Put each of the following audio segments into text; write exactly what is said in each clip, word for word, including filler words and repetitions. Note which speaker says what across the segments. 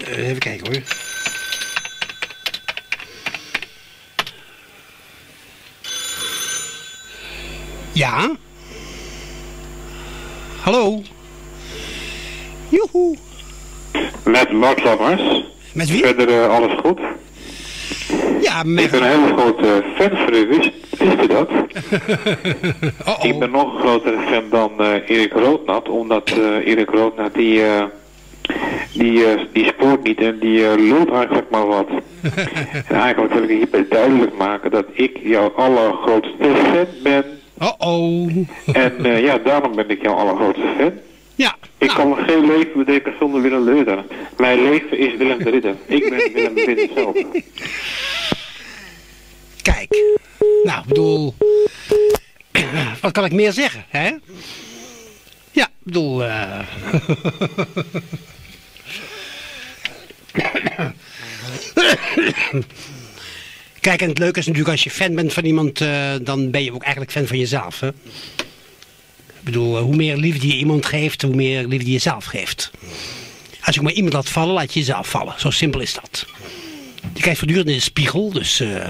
Speaker 1: Uh, even kijken hoor. Ja? Hallo? Joehoe.
Speaker 2: Met Bart Lammers.
Speaker 1: Met wie?
Speaker 2: Verder uh, alles goed?
Speaker 1: Ja, met...
Speaker 2: Ik ben een hele grote fan van u, wist, wist u dat?
Speaker 1: oh -oh.
Speaker 2: Ik ben nog een grotere fan dan uh, Erik Roodnat, omdat uh, Erik Roodnat die, uh, die, uh, die spoort niet en die uh, lult eigenlijk maar wat. En eigenlijk wil ik hierbij duidelijk maken dat ik jouw allergrootste fan ben.
Speaker 1: Oh oh.
Speaker 2: En uh, ja, daarom ben ik jouw allergrootste fan.
Speaker 1: Ja.
Speaker 2: Ik
Speaker 1: nou.
Speaker 2: kan geen leven bedenken zonder Willem de Ridder. Mijn leven is Willem de Ridder. Ik ben Willem de Ridder zelf.
Speaker 1: Kijk. Nou, ik bedoel... Wat kan ik meer zeggen, hè? Ja, ik bedoel... Uh... Kijk, en het leuke is natuurlijk als je fan bent van iemand, uh, dan ben je ook eigenlijk fan van jezelf, hè? Ik bedoel, hoe meer liefde je iemand geeft, hoe meer liefde je jezelf geeft. Als je maar iemand laat vallen, laat je jezelf vallen. Zo simpel is dat. Je kijkt voortdurend in de spiegel, dus... Uh,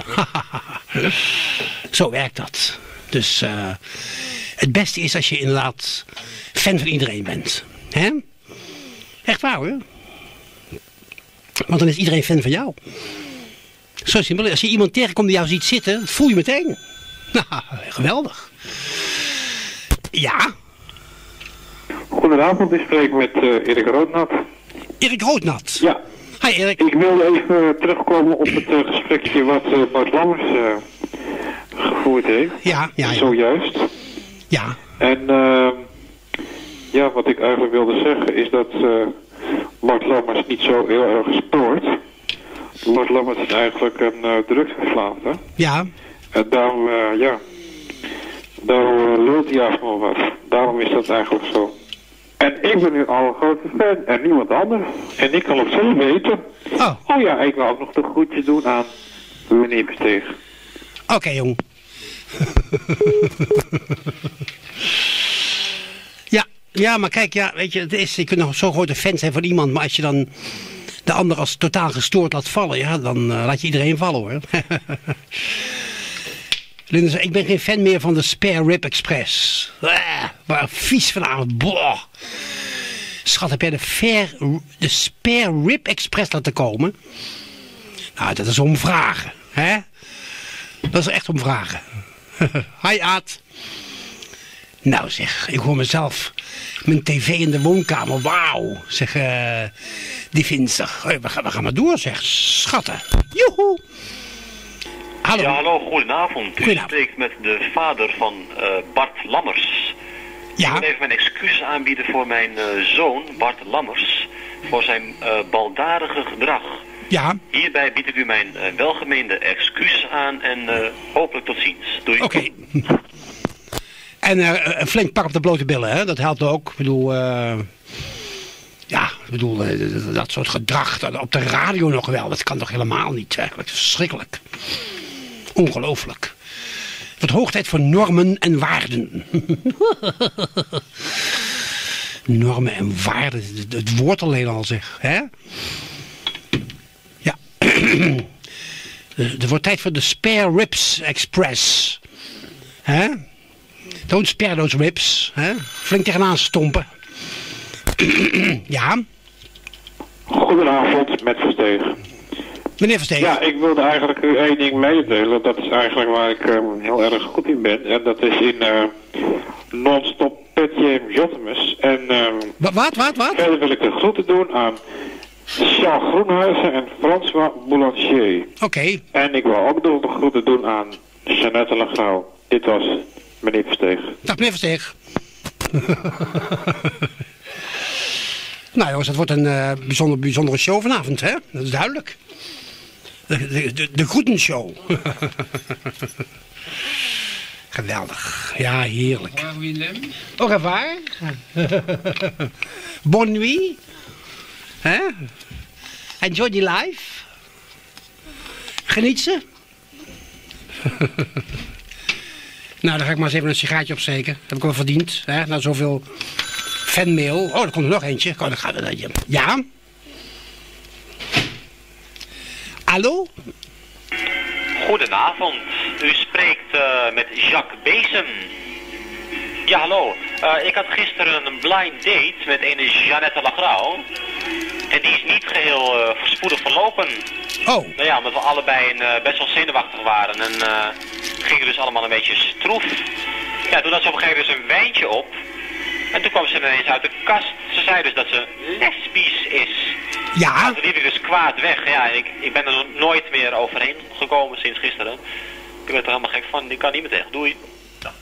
Speaker 1: zo werkt dat. Dus uh, het beste is als je inderdaad fan van iedereen bent. Hè? Echt waar hoor. Want dan is iedereen fan van jou. Zo simpel. Als je iemand tegenkomt die jou ziet zitten, voel je meteen. Nou, geweldig. Ja.
Speaker 2: Goedenavond, ik spreek met uh, Erik Roodnat.
Speaker 1: Erik Roodnat?
Speaker 2: Ja.
Speaker 1: Hi Erik.
Speaker 2: Ik wilde even terugkomen op het uh, gesprekje wat uh, Bart Lammers uh, gevoerd heeft.
Speaker 1: Ja, ja, ja.
Speaker 2: Zojuist.
Speaker 1: Ja.
Speaker 2: En uh, ja, wat ik eigenlijk wilde zeggen is dat uh, Bart Lammers niet zo heel erg spoort. Bart Lammers is eigenlijk een uh, drugsverslaafde.
Speaker 1: Ja.
Speaker 2: En daarom, uh, ja, daarom uh, lult hij af maar wat. Daarom is dat eigenlijk zo. En ik ben nu al een grote fan en niemand anders. En ik kan het zo weten.
Speaker 1: Oh.
Speaker 2: Oh ja, ik wil ook nog de groetje doen aan meneer Versteeg.
Speaker 1: Oké, okay, jong. ja, ja, maar kijk, ja, weet je, het is, je kunt nog zo'n grote fan zijn van iemand, maar als je dan de ander als totaal gestoord laat vallen, ja, dan uh, laat je iedereen vallen, hoor. Linda zei, ik ben geen fan meer van de Spare Rib Express. Ah, waar vies vanavond. Boah. Schat, heb jij de, fair, de Spare Rib Express laten komen? Nou, dat is om vragen, hè? Dat is echt om vragen. Hi, Aad. Nou zeg, ik hoor mezelf. Mijn tv in de woonkamer, wauw. Zeg, uh, die Vinstig. We gaan, we gaan maar door, zeg. Schatten. Joehoe. Hallo.
Speaker 3: Ja, hallo, goedenavond. U
Speaker 1: Goedenavond.
Speaker 3: spreekt met de vader van uh, Bart Lammers.
Speaker 1: Ja.
Speaker 3: Ik wil even mijn excuses aanbieden voor mijn uh, zoon, Bart Lammers, voor zijn uh, baldadige gedrag.
Speaker 1: Ja.
Speaker 3: Hierbij bied ik u mijn uh, welgemeende excuses aan en uh, hopelijk tot ziens. Doei.
Speaker 1: Oké. Okay. En uh, een flink pak op de blote billen, hè? Dat helpt ook. Ik bedoel, uh, ja, ik bedoel, uh, dat soort gedrag dat op de radio nog wel. Dat kan toch helemaal niet, eigenlijk. Verschrikkelijk. Ongelooflijk. Het wordt hoog tijd voor normen en waarden. Normen en waarden, het, het woord alleen al zeg, hè? Ja. Het wordt tijd voor de Spare Ribs Express. Hè? Don't spare those ribs. Hè? Flink tegenaan stompen. Ja.
Speaker 2: Goedenavond, met Versteeg.
Speaker 1: Meneer Versteeg.
Speaker 2: Ja, ik wilde eigenlijk u één ding mededelen. Dat is eigenlijk waar ik uh, heel erg goed in ben. En dat is in uh, non-stop Pet Jam Jottemus. En uh,
Speaker 1: wat, wat, wat, wat?
Speaker 2: verder wil ik de groeten doen aan Charles Groenhuizen en François Boulanger.
Speaker 1: Oké. Okay.
Speaker 2: En ik wil ook nog de groeten doen aan Jeannette Legrouw. Dit was meneer Versteeg.
Speaker 1: Dag meneer Versteeg. Nou jongens, het wordt een uh, bijzonder, bijzondere show vanavond, hè? Dat is duidelijk. De, de, de, de groetenshow. Geweldig. Ja, heerlijk. Au revoir. Bonne nuit. Hè? Enjoy the life. Geniet ze. Nou, dan ga ik maar eens even een sigaartje opsteken. Dat heb ik wel verdiend. Hè? Nou, zoveel fanmail. Oh, er komt er nog eentje. Oh, dan gaan we dat. Ja? Hallo?
Speaker 3: Goedenavond, u spreekt uh, met Jacques Besem. Ja, hallo. Uh, ik had gisteren een blind date met een Jeannette Lagrau. En die is niet geheel uh, voorspoedig verlopen.
Speaker 1: Oh.
Speaker 3: Nou ja, omdat we allebei uh, best wel zenuwachtig waren. En uh, gingen dus allemaal een beetje stroef. Ja, toen had ze op een gegeven moment een wijntje op. En toen kwam ze ineens uit de kast. Ze zei dus dat ze lesbisch is.
Speaker 1: Ja.
Speaker 3: Nou, toen liep ik dus kwaad weg. Ja, ik, ik ben er nooit meer overheen gekomen sinds gisteren. Ik werd er helemaal gek van. Ik kan niet meer tegen. Doei. Ja,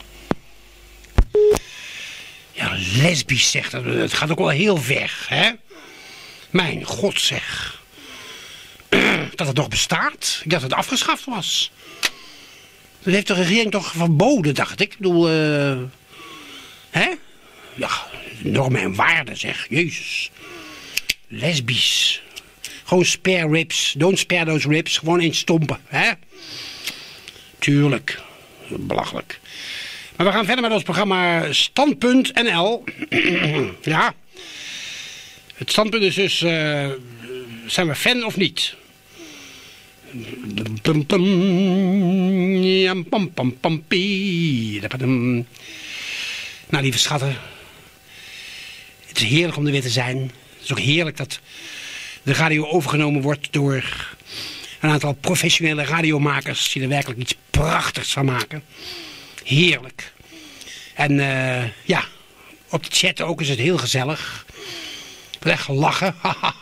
Speaker 1: ja lesbisch zegt dat. Het gaat ook wel heel ver, hè? Mijn god zeg. Dat het nog bestaat. Ik dacht dat het afgeschaft was. Dat heeft de regering toch verboden, dacht ik. Ik bedoel, uh, hè? Ja, normen en waarden zeg. Jezus. Lesbisch. Gewoon spare ribs. Don't spare those ribs. Gewoon eens stompen, hè? Tuurlijk. Belachelijk. Maar we gaan verder met ons programma Stand.n l. Ja. Het standpunt is dus, uh, zijn we fan of niet? Nou, lieve schatten. Het is heerlijk om er weer te zijn. Het is ook heerlijk dat de radio overgenomen wordt door een aantal professionele radiomakers die er werkelijk iets prachtigs van maken. Heerlijk. En uh, ja, op de chat ook is het heel gezellig. Wat echt lachen.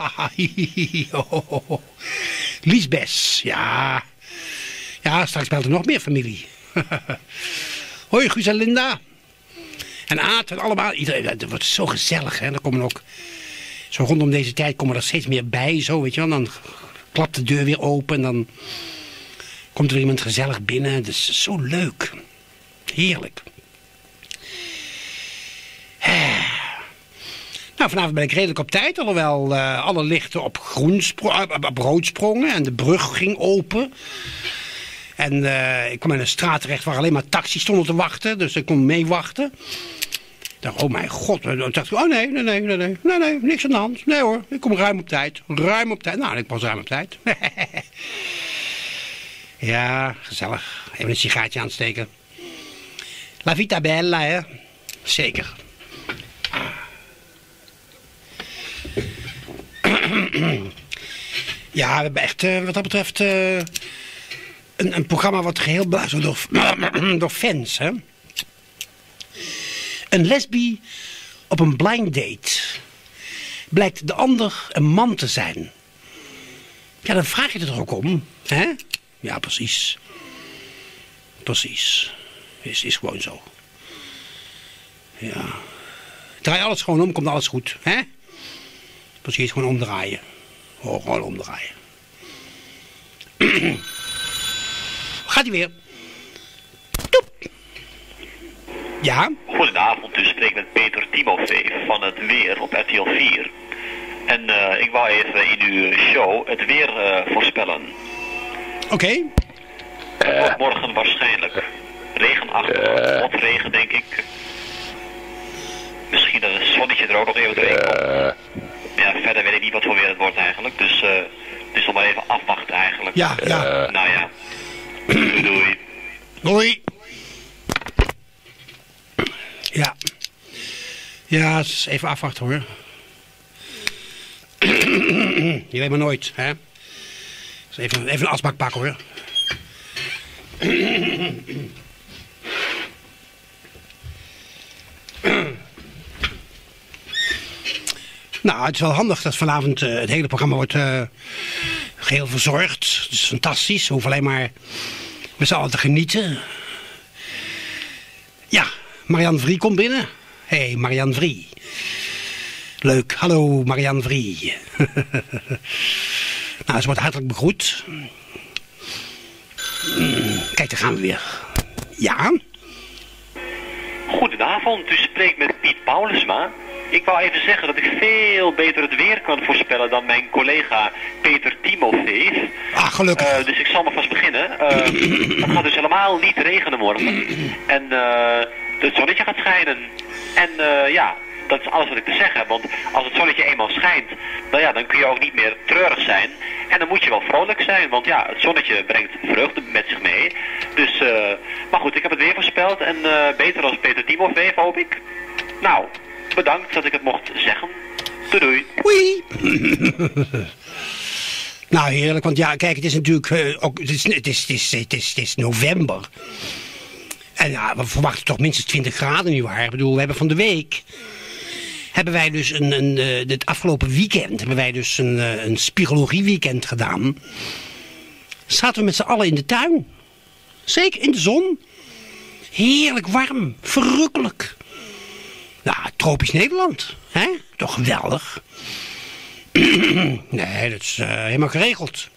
Speaker 1: Liesbes, ja. Ja, straks belt er nog meer familie. Hoi, Guus en Linda. En Aad en allemaal. Iedereen, het wordt zo gezellig, hè. Dan komen ook, zo rondom deze tijd komen er steeds meer bij, zo, weet je wel. Dan klapt de deur weer open en dan komt er iemand gezellig binnen. Het is zo leuk. Heerlijk. Nou, vanavond ben ik redelijk op tijd, alhoewel uh, alle lichten op, groen op rood sprongen en de brug ging open. En uh, ik kwam in een straat terecht waar alleen maar taxis stonden te wachten, dus ik kon meewachten. Ik dacht, oh mijn god, ik dacht, oh nee, nee, nee, nee, nee, nee, nee, niks aan de hand. Nee hoor, ik kom ruim op tijd, ruim op tijd. Nou, ik was ruim op tijd. Ja, gezellig. Even een sigaartje aansteken. La vita bella, hè. Zeker. Ja, we hebben echt, uh, wat dat betreft, uh, een, een programma wat geheel blazen door, door fans, hè. Een lesbi op een blind date blijkt de ander een man te zijn. Ja, dan vraag je er toch ook om, hè? Ja, precies. Precies. Is, is gewoon zo. Ja. Draai alles gewoon om, komt alles goed, hè? Precies, gewoon omdraaien. Oh, gewoon omdraaien. Gaat hij weer? Toep. Ja?
Speaker 3: Goedenavond, u spreekt met Peter Timofeev van het weer op R T L vier. En uh, ik wou even in uw show het weer uh, voorspellen.
Speaker 1: Oké. Okay.
Speaker 3: Het wordt morgen waarschijnlijk regenachtig, wat regen denk ik. Misschien dat het zonnetje er ook nog even doorheen komt. Ja, verder weet ik niet wat voor weer het wordt eigenlijk. Dus uh, het is nog maar even afwachten eigenlijk.
Speaker 1: Ja, ja.
Speaker 3: Uh, nou ja. Doei, doei.
Speaker 1: Doei. Ja. Ja, het is even afwachten hoor. Je weet maar nooit, hè. Dus even, even een asbak pakken hoor. Nou, het is wel handig dat vanavond uh, het hele programma wordt uh, geheel verzorgd. Het is fantastisch. We hoeven alleen maar met z'n allen te genieten. Ja, Marianne Vrie komt binnen. Hé, hey, Marianne Vrie. Leuk. Hallo, Marianne Vrie. Nou, ze wordt hartelijk begroet. Kijk, daar gaan we weer. Ja?
Speaker 3: Goedenavond, u spreekt met Piet Paulusma. Ik wou even zeggen dat ik veel beter het weer kan voorspellen dan mijn collega Peter Timofeev.
Speaker 1: Ah, gelukkig.
Speaker 3: Uh, dus ik zal maar vast beginnen. Uh, het gaat dus helemaal niet regenen morgen. En uh, het zonnetje gaat schijnen. En uh, ja, dat is alles wat ik te zeggen heb. Want als het zonnetje eenmaal schijnt, nou ja, dan kun je ook niet meer treurig zijn. En dan moet je wel vrolijk zijn, want ja, het zonnetje brengt vreugde met zich mee. Dus, uh, maar goed, ik heb het weer voorspeld en uh, beter als Peter Timofeev, hoop ik. Nou, bedankt dat ik het mocht zeggen. Doei doei.
Speaker 1: Oei. Nou, heerlijk, want ja, kijk, het is natuurlijk uh, ook, het is, het is, het is, het is, het is november. En ja, we verwachten toch minstens twintig graden nu waar. Ik bedoel, we hebben van de week, hebben wij dus een, een uh, dit afgelopen weekend, hebben wij dus een, uh, een spirologie weekend gedaan. Zaten we met z'n allen in de tuin. Zeker in de zon. Heerlijk warm, verrukkelijk. Nou, tropisch Nederland, hè? Toch geweldig. Nee, dat is uh, helemaal geregeld.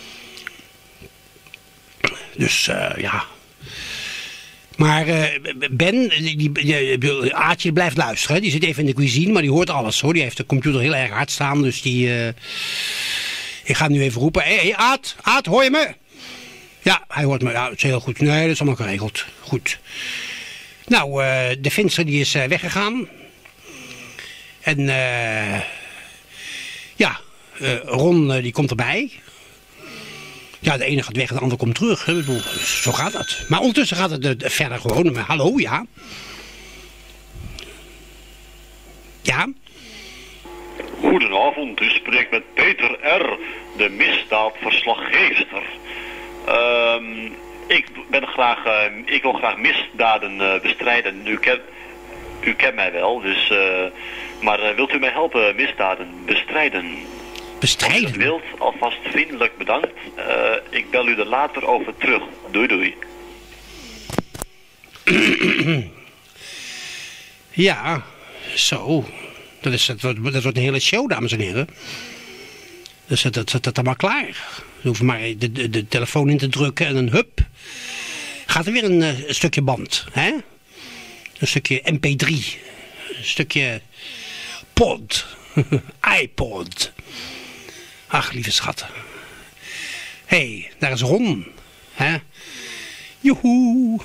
Speaker 1: Dus uh, ja. Maar uh, Ben, die, die, die, Aartje blijft luisteren. Hè? Die zit even in de cuisine, maar die hoort alles hoor. Die heeft de computer heel erg hard staan, dus die... Uh, ik ga hem nu even roepen. Hé, hey, Aart, Aart, hoor je me? Ja, hij hoort me. Ja, dat is heel goed. Nee, dat is allemaal geregeld. Goed. Nou, uh, de Finster die is uh, weggegaan. En uh, ja, uh, Ron uh, die komt erbij. Ja, de ene gaat weg en de ander komt terug. Hè. Ik bedoel, zo gaat dat. Maar ondertussen gaat het uh, verder gewoon. Hallo, ja. Ja.
Speaker 4: Goedenavond, u spreekt met Peter R., de misdaadverslaggeefster. Um, ik ben graag, uh, ik wil graag misdaden uh, bestrijden. U kent, u kent mij wel, dus, uh, maar uh, wilt u mij helpen misdaden bestrijden?
Speaker 1: Bestrijden?
Speaker 4: Als u wilt, alvast vriendelijk bedankt. Uh, ik bel u er later over terug. Doei doei.
Speaker 1: Ja, zo. Dat, is, dat, wordt, dat wordt een hele show, dames en heren. Dus dat, dat, dat, dat allemaal klaar. Je hoeft maar de, de, de telefoon in te drukken en dan hup. Gaat er weer een, een stukje band. Hè? Een stukje M P drie. Een stukje pod. iPod. Ach, lieve schatten. Hé, hey, daar is Ron. Hè? Joehoe.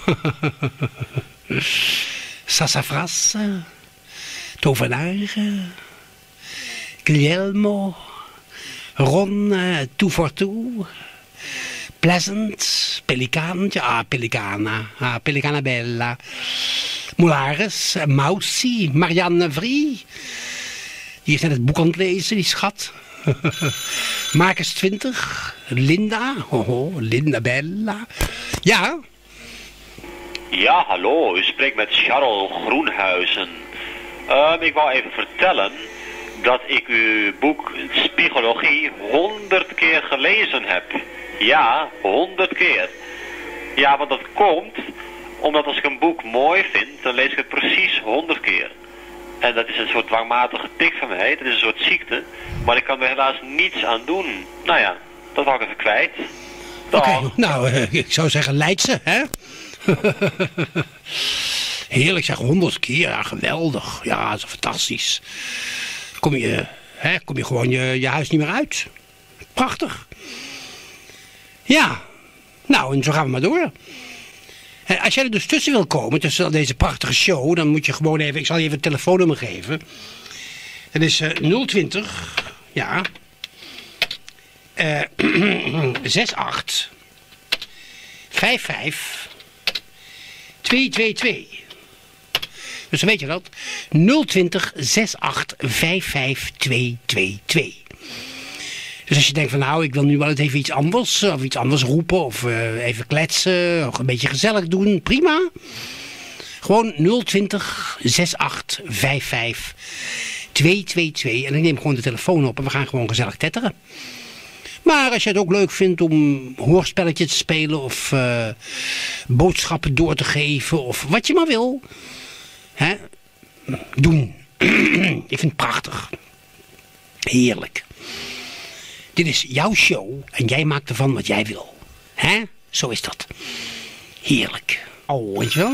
Speaker 1: Sassafras. Tovenaren. Guglielmo. Ron, uh, toe voor toe. Pleasant. Pelikaantje. Ah, Pelicana. Ah, Pelicana Bella. Molaris. Uh, Mousie. Marianne Vrie. Die is net het boek aan het lezen, die schat. Marcus twintig. Linda. Oh, oh, Linda Bella. Ja.
Speaker 3: Ja, hallo. U spreekt met Charles Groenhuizen. Um, ik wou even vertellen dat ik uw boek Spiegelologie honderd keer gelezen heb. Ja, honderd keer. Ja, want dat komt omdat als ik een boek mooi vind, dan lees ik het precies honderd keer. En dat is een soort dwangmatige tik van mij, dat is een soort ziekte. Maar ik kan er helaas niets aan doen. Nou ja, dat wou ik even kwijt.
Speaker 1: Oké, okay, nou, uh, ik zou zeggen Leidse, hè? Heerlijk zeg, honderd keer, ja, geweldig. Ja, dat is fantastisch. Kom je, hè, kom je gewoon je, je huis niet meer uit. Prachtig. Ja, nou, en zo gaan we maar door. En als jij er dus tussen wil komen, tussen deze prachtige show, dan moet je gewoon even, ik zal je even het telefoonnummer geven. Dat is uh, nul twintig, ja, uh, zes acht, vijf vijf, twee twee twee. Dus dan weet je dat. nul twintig, zes acht, vijf vijf, twee twee twee. Dus als je denkt van nou, ik wil nu wel eens even iets anders, of iets anders roepen, of uh, even kletsen, of een beetje gezellig doen, prima. Gewoon nul twintig, zes acht, vijf vijf, twee twee twee. En ik neem gewoon de telefoon op en we gaan gewoon gezellig tetteren. Maar als je het ook leuk vindt om hoorspelletjes te spelen, of uh, boodschappen door te geven, of wat je maar wil, hè, doen. Ik vind het prachtig. Heerlijk. Dit is jouw show en jij maakt ervan wat jij wil. Hè? Zo is dat. Heerlijk. Oh, weet je wel?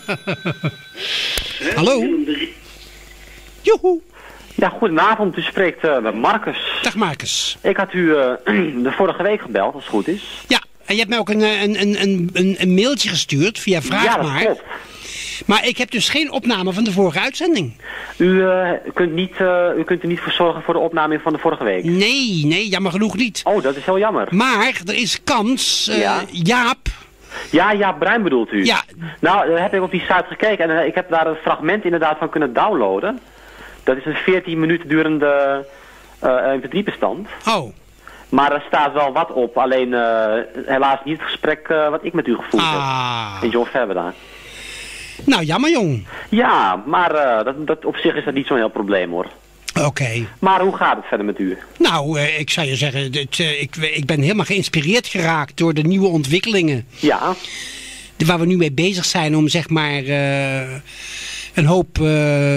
Speaker 1: Hallo? Joehoe.
Speaker 5: Ja, goedenavond. U spreekt uh, met Marcus.
Speaker 1: Dag Marcus.
Speaker 5: Ik had u uh, de vorige week gebeld, als het goed is.
Speaker 1: Ja, en je hebt mij ook een, een, een, een, een mailtje gestuurd via Vraag
Speaker 5: ja, dat
Speaker 1: maar.
Speaker 5: klopt.
Speaker 1: Maar ik heb dus geen opname van de vorige uitzending.
Speaker 5: U, uh, kunt niet, uh, u kunt er niet voor zorgen voor de opname van de vorige week?
Speaker 1: Nee, nee, jammer genoeg niet.
Speaker 5: Oh, dat is heel jammer.
Speaker 1: Maar er is kans, uh,
Speaker 5: Ja.
Speaker 1: Jaap.
Speaker 5: Ja, ja, Bruin bedoelt u?
Speaker 1: Ja.
Speaker 5: Nou, daar heb ik op die site gekeken en uh, ik heb daar een fragment inderdaad van kunnen downloaden. Dat is een veertien minuten durende uh, M P drie bestand.
Speaker 1: Oh.
Speaker 5: Maar er staat wel wat op, alleen uh, helaas niet het gesprek uh, wat ik met u gevoerd
Speaker 1: Ah.
Speaker 5: heb. In John Verberda.
Speaker 1: Nou, jammer jong.
Speaker 5: Ja, maar uh, dat, dat op zich is dat niet zo'n heel probleem hoor.
Speaker 1: Oké.
Speaker 5: Maar hoe gaat het verder met u?
Speaker 1: Nou, uh, ik zou je zeggen, dit, uh, ik, ik ben helemaal geïnspireerd geraakt door de nieuwe ontwikkelingen.
Speaker 5: Ja.
Speaker 1: De, waar we nu mee bezig zijn om zeg maar uh, een hoop uh,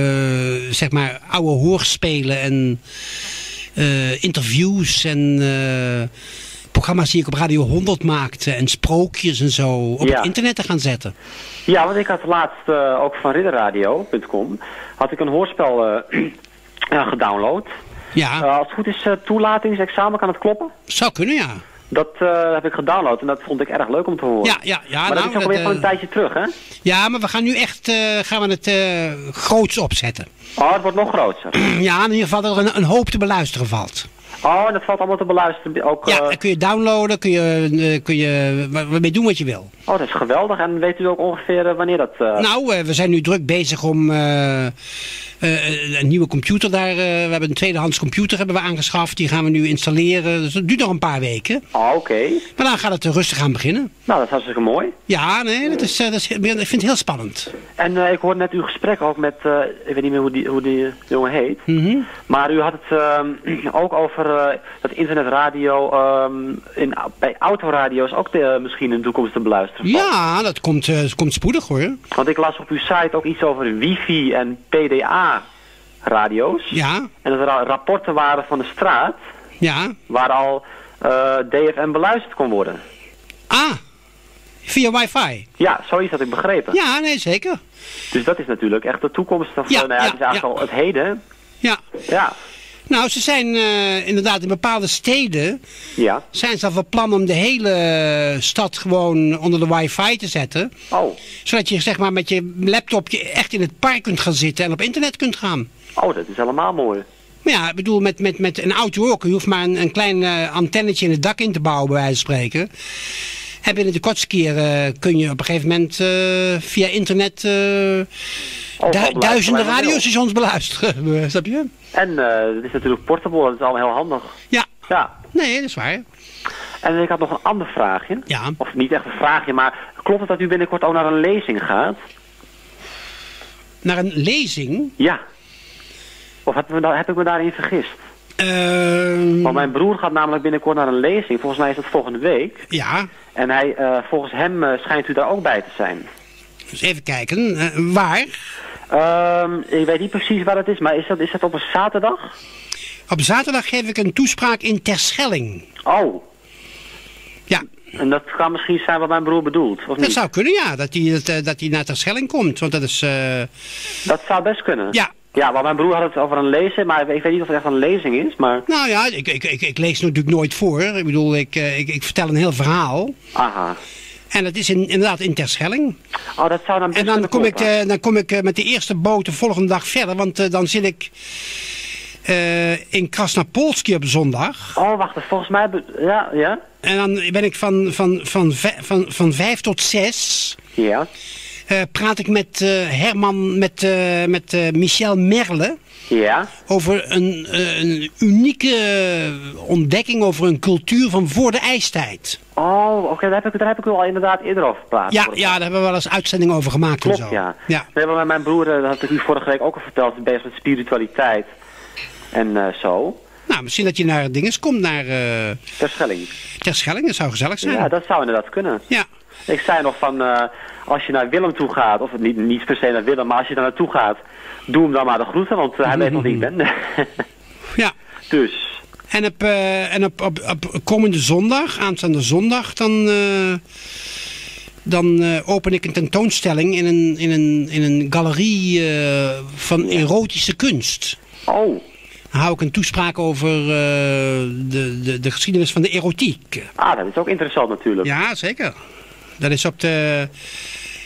Speaker 1: zeg maar oude hoorspelen en uh, interviews en uh, programma's die ik op Radio honderd maakte en sprookjes en zo op
Speaker 5: Ja.
Speaker 1: het internet te gaan zetten.
Speaker 5: Ja, want ik had laatst uh, ook van ridderradio punt com had ik een hoorspel uh, uh, gedownload.
Speaker 1: Ja,
Speaker 5: Uh, als het goed is, uh, toelatingsexamen, kan het kloppen?
Speaker 1: zou kunnen, ja.
Speaker 5: Dat uh, heb ik gedownload en dat vond ik erg leuk om te horen.
Speaker 1: Ja, ja, ja.
Speaker 5: maar dat
Speaker 1: nou,
Speaker 5: is ook alweer
Speaker 1: dat,
Speaker 5: van een
Speaker 1: uh,
Speaker 5: tijdje terug, hè?
Speaker 1: ja, maar we gaan nu echt uh, gaan we het uh, groots opzetten.
Speaker 5: Oh, het wordt nog groter.
Speaker 1: Ja, in ieder geval dat er een, een hoop te beluisteren valt.
Speaker 5: Oh, en dat valt allemaal te beluisteren. Ook,
Speaker 1: Ja,
Speaker 5: uh,
Speaker 1: dan kun je downloaden, kun je, uh, kun je wa- mee doen wat je wil.
Speaker 5: Oh, dat is geweldig. En weet u ook ongeveer uh, wanneer dat... Uh...
Speaker 1: Nou, uh, we zijn nu druk bezig om uh, uh, een nieuwe computer daar... Uh, we hebben een tweedehands computer hebben we aangeschaft. Die gaan we nu installeren. Dus dat duurt nog een paar weken.
Speaker 5: Oh, oké.
Speaker 1: Maar dan gaat het rustig aan beginnen.
Speaker 5: Nou, dat is hartstikke mooi.
Speaker 1: Ja, nee, dat is, uh, dat is, ik vind het heel spannend.
Speaker 5: En uh, ik hoorde net uw gesprek ook met... Uh, ik weet niet meer hoe die, hoe die jongen heet.
Speaker 1: Mhm.
Speaker 5: Maar u had het uh, ook over uh, dat internetradio... Um, in, bij autoradio's ook de, misschien in de toekomst te beluisteren valt.
Speaker 1: Ja, dat komt, uh, dat komt spoedig hoor.
Speaker 5: Want ik las op uw site ook iets over wifi en P D A-radio's.
Speaker 1: Ja,
Speaker 5: En dat er al rapporten waren van de straat...
Speaker 1: ja.
Speaker 5: waar al uh, D F M beluisterd kon worden.
Speaker 1: Ah, via wifi.
Speaker 5: Ja, zoiets had ik begrepen.
Speaker 1: Ja, nee, zeker.
Speaker 5: Dus dat is natuurlijk echt de toekomst. Of,
Speaker 1: Ja,
Speaker 5: uh, nou ja,
Speaker 1: ja,
Speaker 5: het is eigenlijk
Speaker 1: ja.
Speaker 5: al het heden.
Speaker 1: Ja.
Speaker 5: Ja,
Speaker 1: Nou, ze zijn uh, inderdaad in bepaalde steden...
Speaker 5: ja.
Speaker 1: zijn ze al van plan om de hele stad gewoon onder de wifi te zetten.
Speaker 5: Oh,
Speaker 1: Zodat je zeg maar met je laptopje echt in het park kunt gaan zitten en op internet kunt gaan.
Speaker 5: oh, dat is helemaal mooi.
Speaker 1: Maar ja, ik bedoel, met, met, met een auto ook. Je hoeft maar een, een klein uh, antennetje in het dak in te bouwen, bij wijze van spreken. En binnen de kortste keer uh, kun je op een gegeven moment uh, via internet uh,
Speaker 5: Overal
Speaker 1: du
Speaker 5: beluisteren
Speaker 1: duizenden
Speaker 5: waar je wil.
Speaker 1: radiostations beluisteren. Snap je?
Speaker 5: En uh, het is natuurlijk portable, dat is allemaal heel handig.
Speaker 1: Ja,
Speaker 5: Ja.
Speaker 1: nee, dat is waar.
Speaker 5: En ik had nog een ander vraagje.
Speaker 1: Ja.
Speaker 5: Of niet echt een vraagje, maar klopt het dat u binnenkort ook naar een lezing gaat?
Speaker 1: Naar een lezing.
Speaker 5: Ja. Of heb, me, heb ik me daarin vergist?
Speaker 1: Uh,
Speaker 5: Want mijn broer gaat namelijk binnenkort naar een lezing. Volgens mij is dat volgende week.
Speaker 1: ja,
Speaker 5: En hij, uh, volgens hem uh, schijnt u daar ook bij te zijn.
Speaker 1: dus even kijken. Uh, waar?
Speaker 5: Um, ik weet niet precies waar het is, maar is dat, is dat op een zaterdag?
Speaker 1: Op zaterdag geef ik een toespraak in Terschelling.
Speaker 5: Oh,
Speaker 1: Ja,
Speaker 5: en dat kan misschien zijn wat mijn broer bedoelt, of
Speaker 1: dat
Speaker 5: niet?
Speaker 1: zou kunnen, ja. Dat hij dat, uh, dat hij naar Terschelling komt. Want dat is... Uh,
Speaker 5: Dat zou best kunnen.
Speaker 1: ja,
Speaker 5: Ja, want mijn broer had het over een lezing, maar ik weet niet of het echt een lezing is, maar...
Speaker 1: nou ja, ik, ik, ik, ik lees natuurlijk nooit voor. Ik bedoel, ik, uh, ik, ik vertel een heel verhaal.
Speaker 5: Aha.
Speaker 1: En dat is in, inderdaad in Terschelling.
Speaker 5: Oh, dat zou dan best
Speaker 1: En dan
Speaker 5: kunnen
Speaker 1: kom ik,
Speaker 5: kloppen.
Speaker 1: uh, dan kom ik uh, met de eerste boot de volgende dag verder. Want uh, dan zit ik uh, in Krasnapolski op zondag.
Speaker 5: Oh, wacht, volgens mij... be- Ja, ja?
Speaker 1: En dan ben ik van, van, van, vij- van, van vijf tot zes...
Speaker 5: Ja.
Speaker 1: Uh, praat ik met uh, Herman, met, uh, met uh, Michel Merle...
Speaker 5: Ja.
Speaker 1: over een, uh, een unieke ontdekking over een cultuur van voor de ijstijd.
Speaker 5: Oh, oké, daar, heb ik- daar heb ik u al inderdaad eerder over gepraat.
Speaker 1: Ja,
Speaker 5: vorige
Speaker 1: ja, daar hebben we wel eens uitzendingen over gemaakt
Speaker 5: Klopt,
Speaker 1: en zo.
Speaker 5: ja.
Speaker 1: Ja.
Speaker 5: Nee, maar mijn broer, eh, dat had ik u vorige week ook al verteld, is bezig met spiritualiteit. En uh, zo.
Speaker 1: Nou, misschien dat je naar dinges komt, naar uh,
Speaker 5: Terschelling.
Speaker 1: Terschelling, dat zou gezellig zijn.
Speaker 5: Ja, dat zou inderdaad kunnen.
Speaker 1: Ja.
Speaker 5: Ik zei nog van, uh, als je naar Willem toe gaat, of niet, niet per se naar Willem, maar als je daar naartoe gaat, doe hem dan maar de groeten, want uh, hij weet nog wie ik ben.
Speaker 1: Ja.
Speaker 5: Dus.
Speaker 1: En op, uh, en op, op, op komende zondag, aanstaande zondag, dan, uh, dan uh, open ik een tentoonstelling in een, in een, in een galerie uh, van erotische kunst.
Speaker 5: Oh.
Speaker 1: Dan hou ik een toespraak over uh, de, de, de geschiedenis van de erotiek.
Speaker 5: Ah, dat is ook interessant natuurlijk.
Speaker 1: Ja, zeker. Dat is op de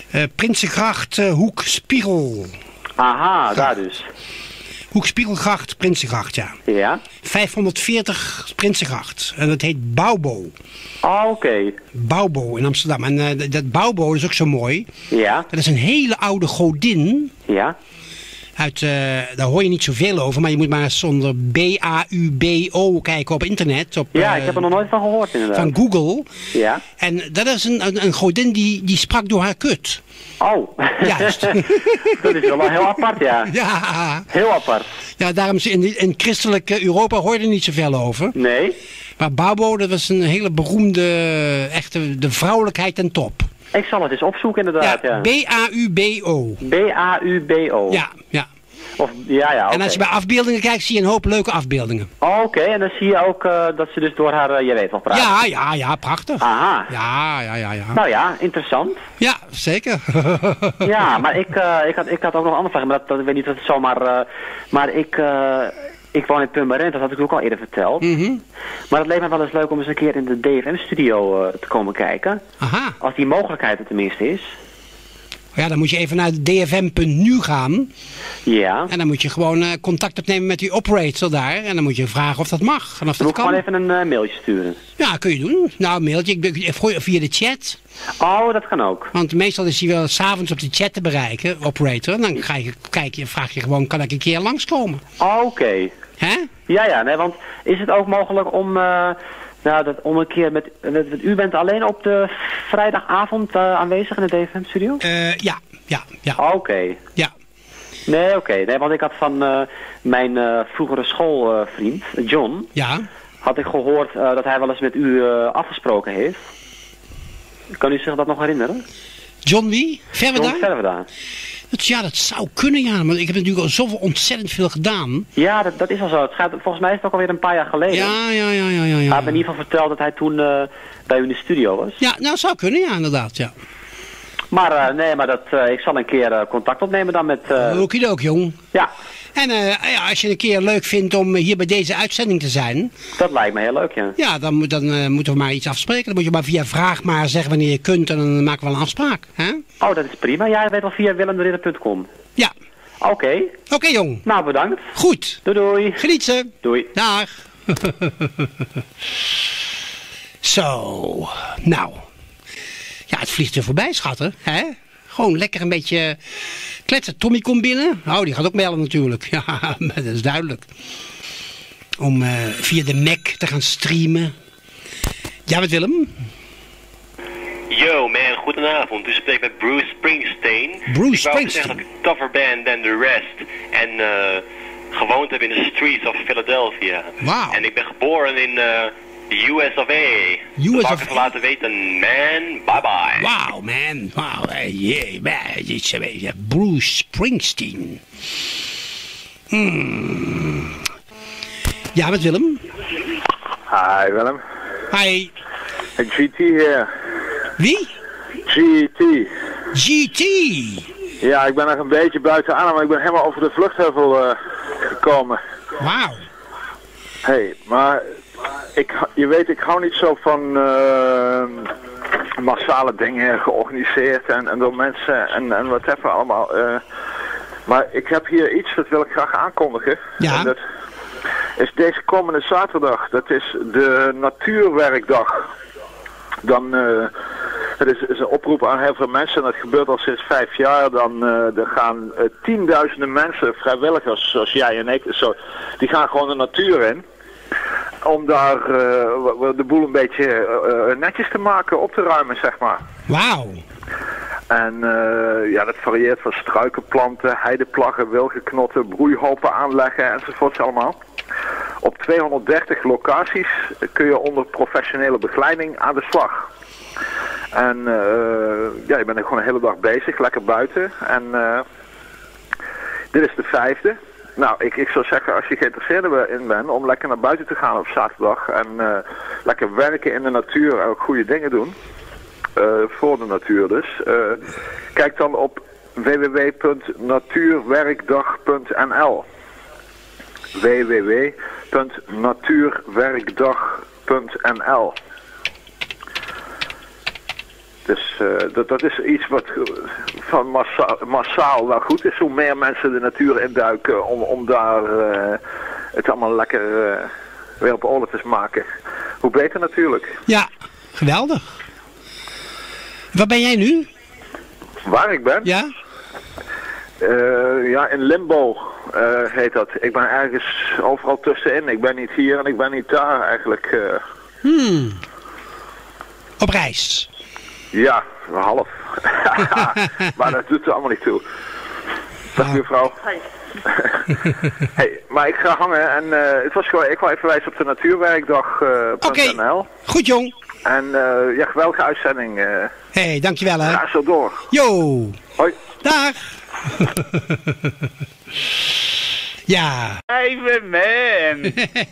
Speaker 1: Uh, Prinsengracht, uh, Hoek, Spiegel.
Speaker 5: Aha, daar dus.
Speaker 1: Hoek, Spiegelgracht, Prinsengracht, ja.
Speaker 5: Ja?
Speaker 1: vijfhonderdveertig Prinsengracht. En dat heet Bouwbo.
Speaker 5: Oh, oké. Okay.
Speaker 1: Bouwbo in Amsterdam. En uh, dat Bouwbo is ook zo mooi.
Speaker 5: Ja.
Speaker 1: Dat is een hele oude godin.
Speaker 5: Ja.
Speaker 1: Uit, uh, daar hoor je niet zoveel over, maar je moet maar eens onder B A U B O kijken op internet. Op,
Speaker 5: ja,
Speaker 1: uh,
Speaker 5: ik heb er nog nooit van gehoord inderdaad.
Speaker 1: Van Google.
Speaker 5: Ja.
Speaker 1: En dat is een, een, een godin die, die sprak door haar kut.
Speaker 5: Oh.
Speaker 1: Juist.
Speaker 5: Dat is wel heel apart, ja.
Speaker 1: Ja.
Speaker 5: Heel apart.
Speaker 1: Ja, daarom in, in christelijk Europa hoor je er niet zoveel over.
Speaker 5: Nee.
Speaker 1: Maar Bouwbo, dat was een hele beroemde, echte, de vrouwelijkheid ten top.
Speaker 5: Ik zal het eens opzoeken inderdaad, ja.
Speaker 1: ja. B A U B O.
Speaker 5: B A U B O.
Speaker 1: Ja, ja.
Speaker 5: Of, ja, ja, okay.
Speaker 1: En als je bij afbeeldingen kijkt, zie je een hoop leuke afbeeldingen.
Speaker 5: Oh, oké, okay. En dan zie je ook uh, dat ze dus door haar, uh, je weet wel, praat.
Speaker 1: Ja, ja, ja, prachtig.
Speaker 5: Aha.
Speaker 1: Ja, ja, ja, ja.
Speaker 5: Nou ja, interessant.
Speaker 1: Ja, zeker.
Speaker 5: Ja, maar ik, uh, ik, had, ik had ook nog andere vragen, maar dat, dat ik weet niet of het zomaar... Uh, maar ik... Uh, Ik woon in Purmerend, dat had ik ook al eerder verteld.
Speaker 1: Mm-hmm.
Speaker 5: Maar het leek me wel eens leuk om eens een keer in de D F M-studio uh, te komen kijken.
Speaker 1: Aha.
Speaker 5: Als die mogelijkheid er tenminste is.
Speaker 1: Ja, dan moet je even naar d f m punt n u gaan.
Speaker 5: Ja.
Speaker 1: En dan moet je gewoon uh, contact opnemen met die operator daar. En dan moet je vragen of dat mag. En of
Speaker 5: dan
Speaker 1: dat
Speaker 5: moet ik gewoon even een uh, mailtje sturen.
Speaker 1: Ja, kun je doen. Nou, een mailtje. Ik, ik, via de chat.
Speaker 5: Oh, dat kan ook.
Speaker 1: Want meestal is hij wel 's avonds op de chat te bereiken, operator. En dan ga je, kijk je, vraag je gewoon, kan ik een keer langskomen?
Speaker 5: Oh, oké. Okay.
Speaker 1: Hè?
Speaker 5: Ja, ja, nee, want is het ook mogelijk om, uh, nou, dat, om een keer met, met, met... U bent alleen op de vrijdagavond uh, aanwezig in de D F M-studio?
Speaker 1: Uh, ja, ja, ja.
Speaker 5: Oh, oké. Okay.
Speaker 1: Ja.
Speaker 5: Nee, oké. Okay. Nee, want ik had van uh, mijn uh, vroegere schoolvriend, uh, John...
Speaker 1: Ja.
Speaker 5: Had ik gehoord uh, dat hij wel eens met u uh, afgesproken heeft. Kan u zich dat nog herinneren?
Speaker 1: John wie? Verweda?
Speaker 5: John Verweda.
Speaker 1: Ja, dat zou kunnen, ja. Maar ik heb natuurlijk al zoveel ontzettend veel gedaan.
Speaker 5: Ja, dat, dat is al zo. Het gaat, volgens mij is het ook alweer een paar jaar geleden.
Speaker 1: Ja, ja, ja, ja, ja. ja.
Speaker 5: Hij had me in ieder geval verteld dat hij toen uh, bij u in de studio was.
Speaker 1: Ja, nou, zou kunnen, ja, inderdaad, ja.
Speaker 5: Maar uh, nee, maar dat, uh, ik zal een keer uh, contact opnemen dan met... Uh...
Speaker 1: Okidook, jong.
Speaker 5: Ja.
Speaker 1: En uh, ja, als je een keer leuk vindt om hier bij deze uitzending te zijn...
Speaker 5: Dat lijkt me heel leuk, ja.
Speaker 1: Ja, dan, dan uh, moeten we maar iets afspreken. Dan moet je maar via vraag maar zeggen wanneer je kunt en dan maken we wel een afspraak. Hè?
Speaker 5: Oh, dat is prima. Ja, je weet wel via willem de ridder punt com.
Speaker 1: Ja.
Speaker 5: Oké. Okay.
Speaker 1: Oké, okay, jong.
Speaker 5: Nou, bedankt.
Speaker 1: Goed.
Speaker 5: Doei, doei.
Speaker 1: Geniet ze.
Speaker 5: Doei.
Speaker 1: Dag. Zo. Nou. Ja, het vliegt er voorbij, schatten. Hè? Gewoon lekker een beetje kletsen. Tommy komt binnen. Oh, die gaat ook bellen natuurlijk. Ja, dat is duidelijk. Om uh, via de Mac te gaan streamen. Ja, met Willem?
Speaker 3: Yo man, goedenavond. U spreekt met Bruce Springsteen.
Speaker 1: Bruce
Speaker 3: ik wou
Speaker 1: Springsteen.
Speaker 3: zeggen dat ik een tougher ben dan de rest. En uh, gewoond heb in de streets of Philadelphia.
Speaker 1: Wauw.
Speaker 3: En ik ben geboren in uh, de U S of A.
Speaker 1: U S
Speaker 3: Mag
Speaker 1: of
Speaker 3: ik even laten weten, man. Bye bye.
Speaker 1: Wauw, man. Wauw. Yeah, man. It's uh, Bruce Springsteen. Hmm. Ja, met Willem?
Speaker 6: Hi Willem.
Speaker 1: Hi.
Speaker 6: G T hier.
Speaker 1: Wie?
Speaker 6: G T.
Speaker 1: G T.
Speaker 6: Ja, ik ben nog een beetje buiten adem, maar ik ben helemaal over de vluchtheuvel uh, gekomen.
Speaker 1: Wauw.
Speaker 6: Hé, hey, maar ik, je weet, ik hou niet zo van uh, massale dingen georganiseerd en, en door mensen en, en wat even allemaal. Uh, maar ik heb hier iets, dat wil ik graag aankondigen.
Speaker 1: Ja.
Speaker 6: En dat is deze komende zaterdag. Dat is de Natuurwerkdag. Dan, uh, het is, is een oproep aan heel veel mensen en dat gebeurt al sinds vijf jaar. Dan uh, er gaan uh, tienduizenden mensen, vrijwilligers zoals jij en ik, zo, die gaan gewoon de natuur in. Om daar uh, de boel een beetje uh, netjes te maken, op te ruimen, zeg maar.
Speaker 1: Wauw.
Speaker 6: En uh, ja, dat varieert van struikenplanten, heideplaggen, wilgenknotten, broeihopen aanleggen enzovoorts allemaal. Op tweehonderddertig locaties kun je onder professionele begeleiding aan de slag. En uh, ja, je bent er gewoon een hele dag bezig, lekker buiten. En uh, dit is de vijfde. Nou, ik, ik zou zeggen, als je geïnteresseerd in bent om lekker naar buiten te gaan op zaterdag en uh, lekker werken in de natuur en ook goede dingen doen, uh, voor de natuur dus, uh, kijk dan op w w w punt natuurwerkdag punt n l. w w w punt natuurwerkdag punt n l. Dus uh, dat, dat is iets wat van massa massaal wel goed is. Hoe meer mensen de natuur induiken om, om daar uh, het allemaal lekker uh, weer op orde te maken. Hoe beter natuurlijk.
Speaker 1: Ja, geweldig. Waar ben jij nu?
Speaker 6: Waar ik ben?
Speaker 1: Ja?
Speaker 6: Uh, ja, in limbo uh, heet dat. Ik ben ergens overal tussenin. Ik ben niet hier en ik ben niet daar eigenlijk. Uh...
Speaker 1: Hmm. Op reis?
Speaker 6: Ja, half. Maar dat doet er allemaal niet toe. Dag mevrouw.
Speaker 7: Hoi.
Speaker 6: Hey, maar ik ga hangen en uh, het was gewoon, ik wou even wijzen op de natuurwerkdag uh,
Speaker 1: Oké, okay. Goed jong.
Speaker 6: En uh, ja, geweldige uitzending. Uh.
Speaker 1: Hé, hey, dankjewel hè.
Speaker 6: Ga zo door.
Speaker 1: Yo.
Speaker 6: Hoi.
Speaker 1: Dag. Ja.
Speaker 8: Even man.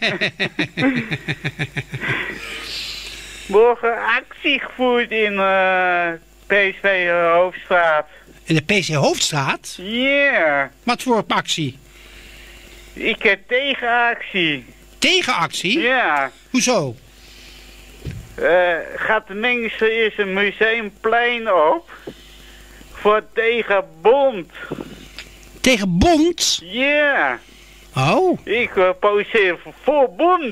Speaker 8: Morgen actie gevoerd in uh, P S V Hoofdstraat.
Speaker 1: In de P C Hoofdstraat?
Speaker 8: Ja. Yeah.
Speaker 1: Wat voor actie?
Speaker 8: Ik heb tegenactie.
Speaker 1: Tegenactie?
Speaker 8: Ja.
Speaker 1: Hoezo?
Speaker 8: Uh, gaat de mensen eerst een museumplein op voor tegen Bond.
Speaker 1: Tegen Bond?
Speaker 8: Ja.
Speaker 1: Oh.
Speaker 8: Ik uh, poseer voor Bond.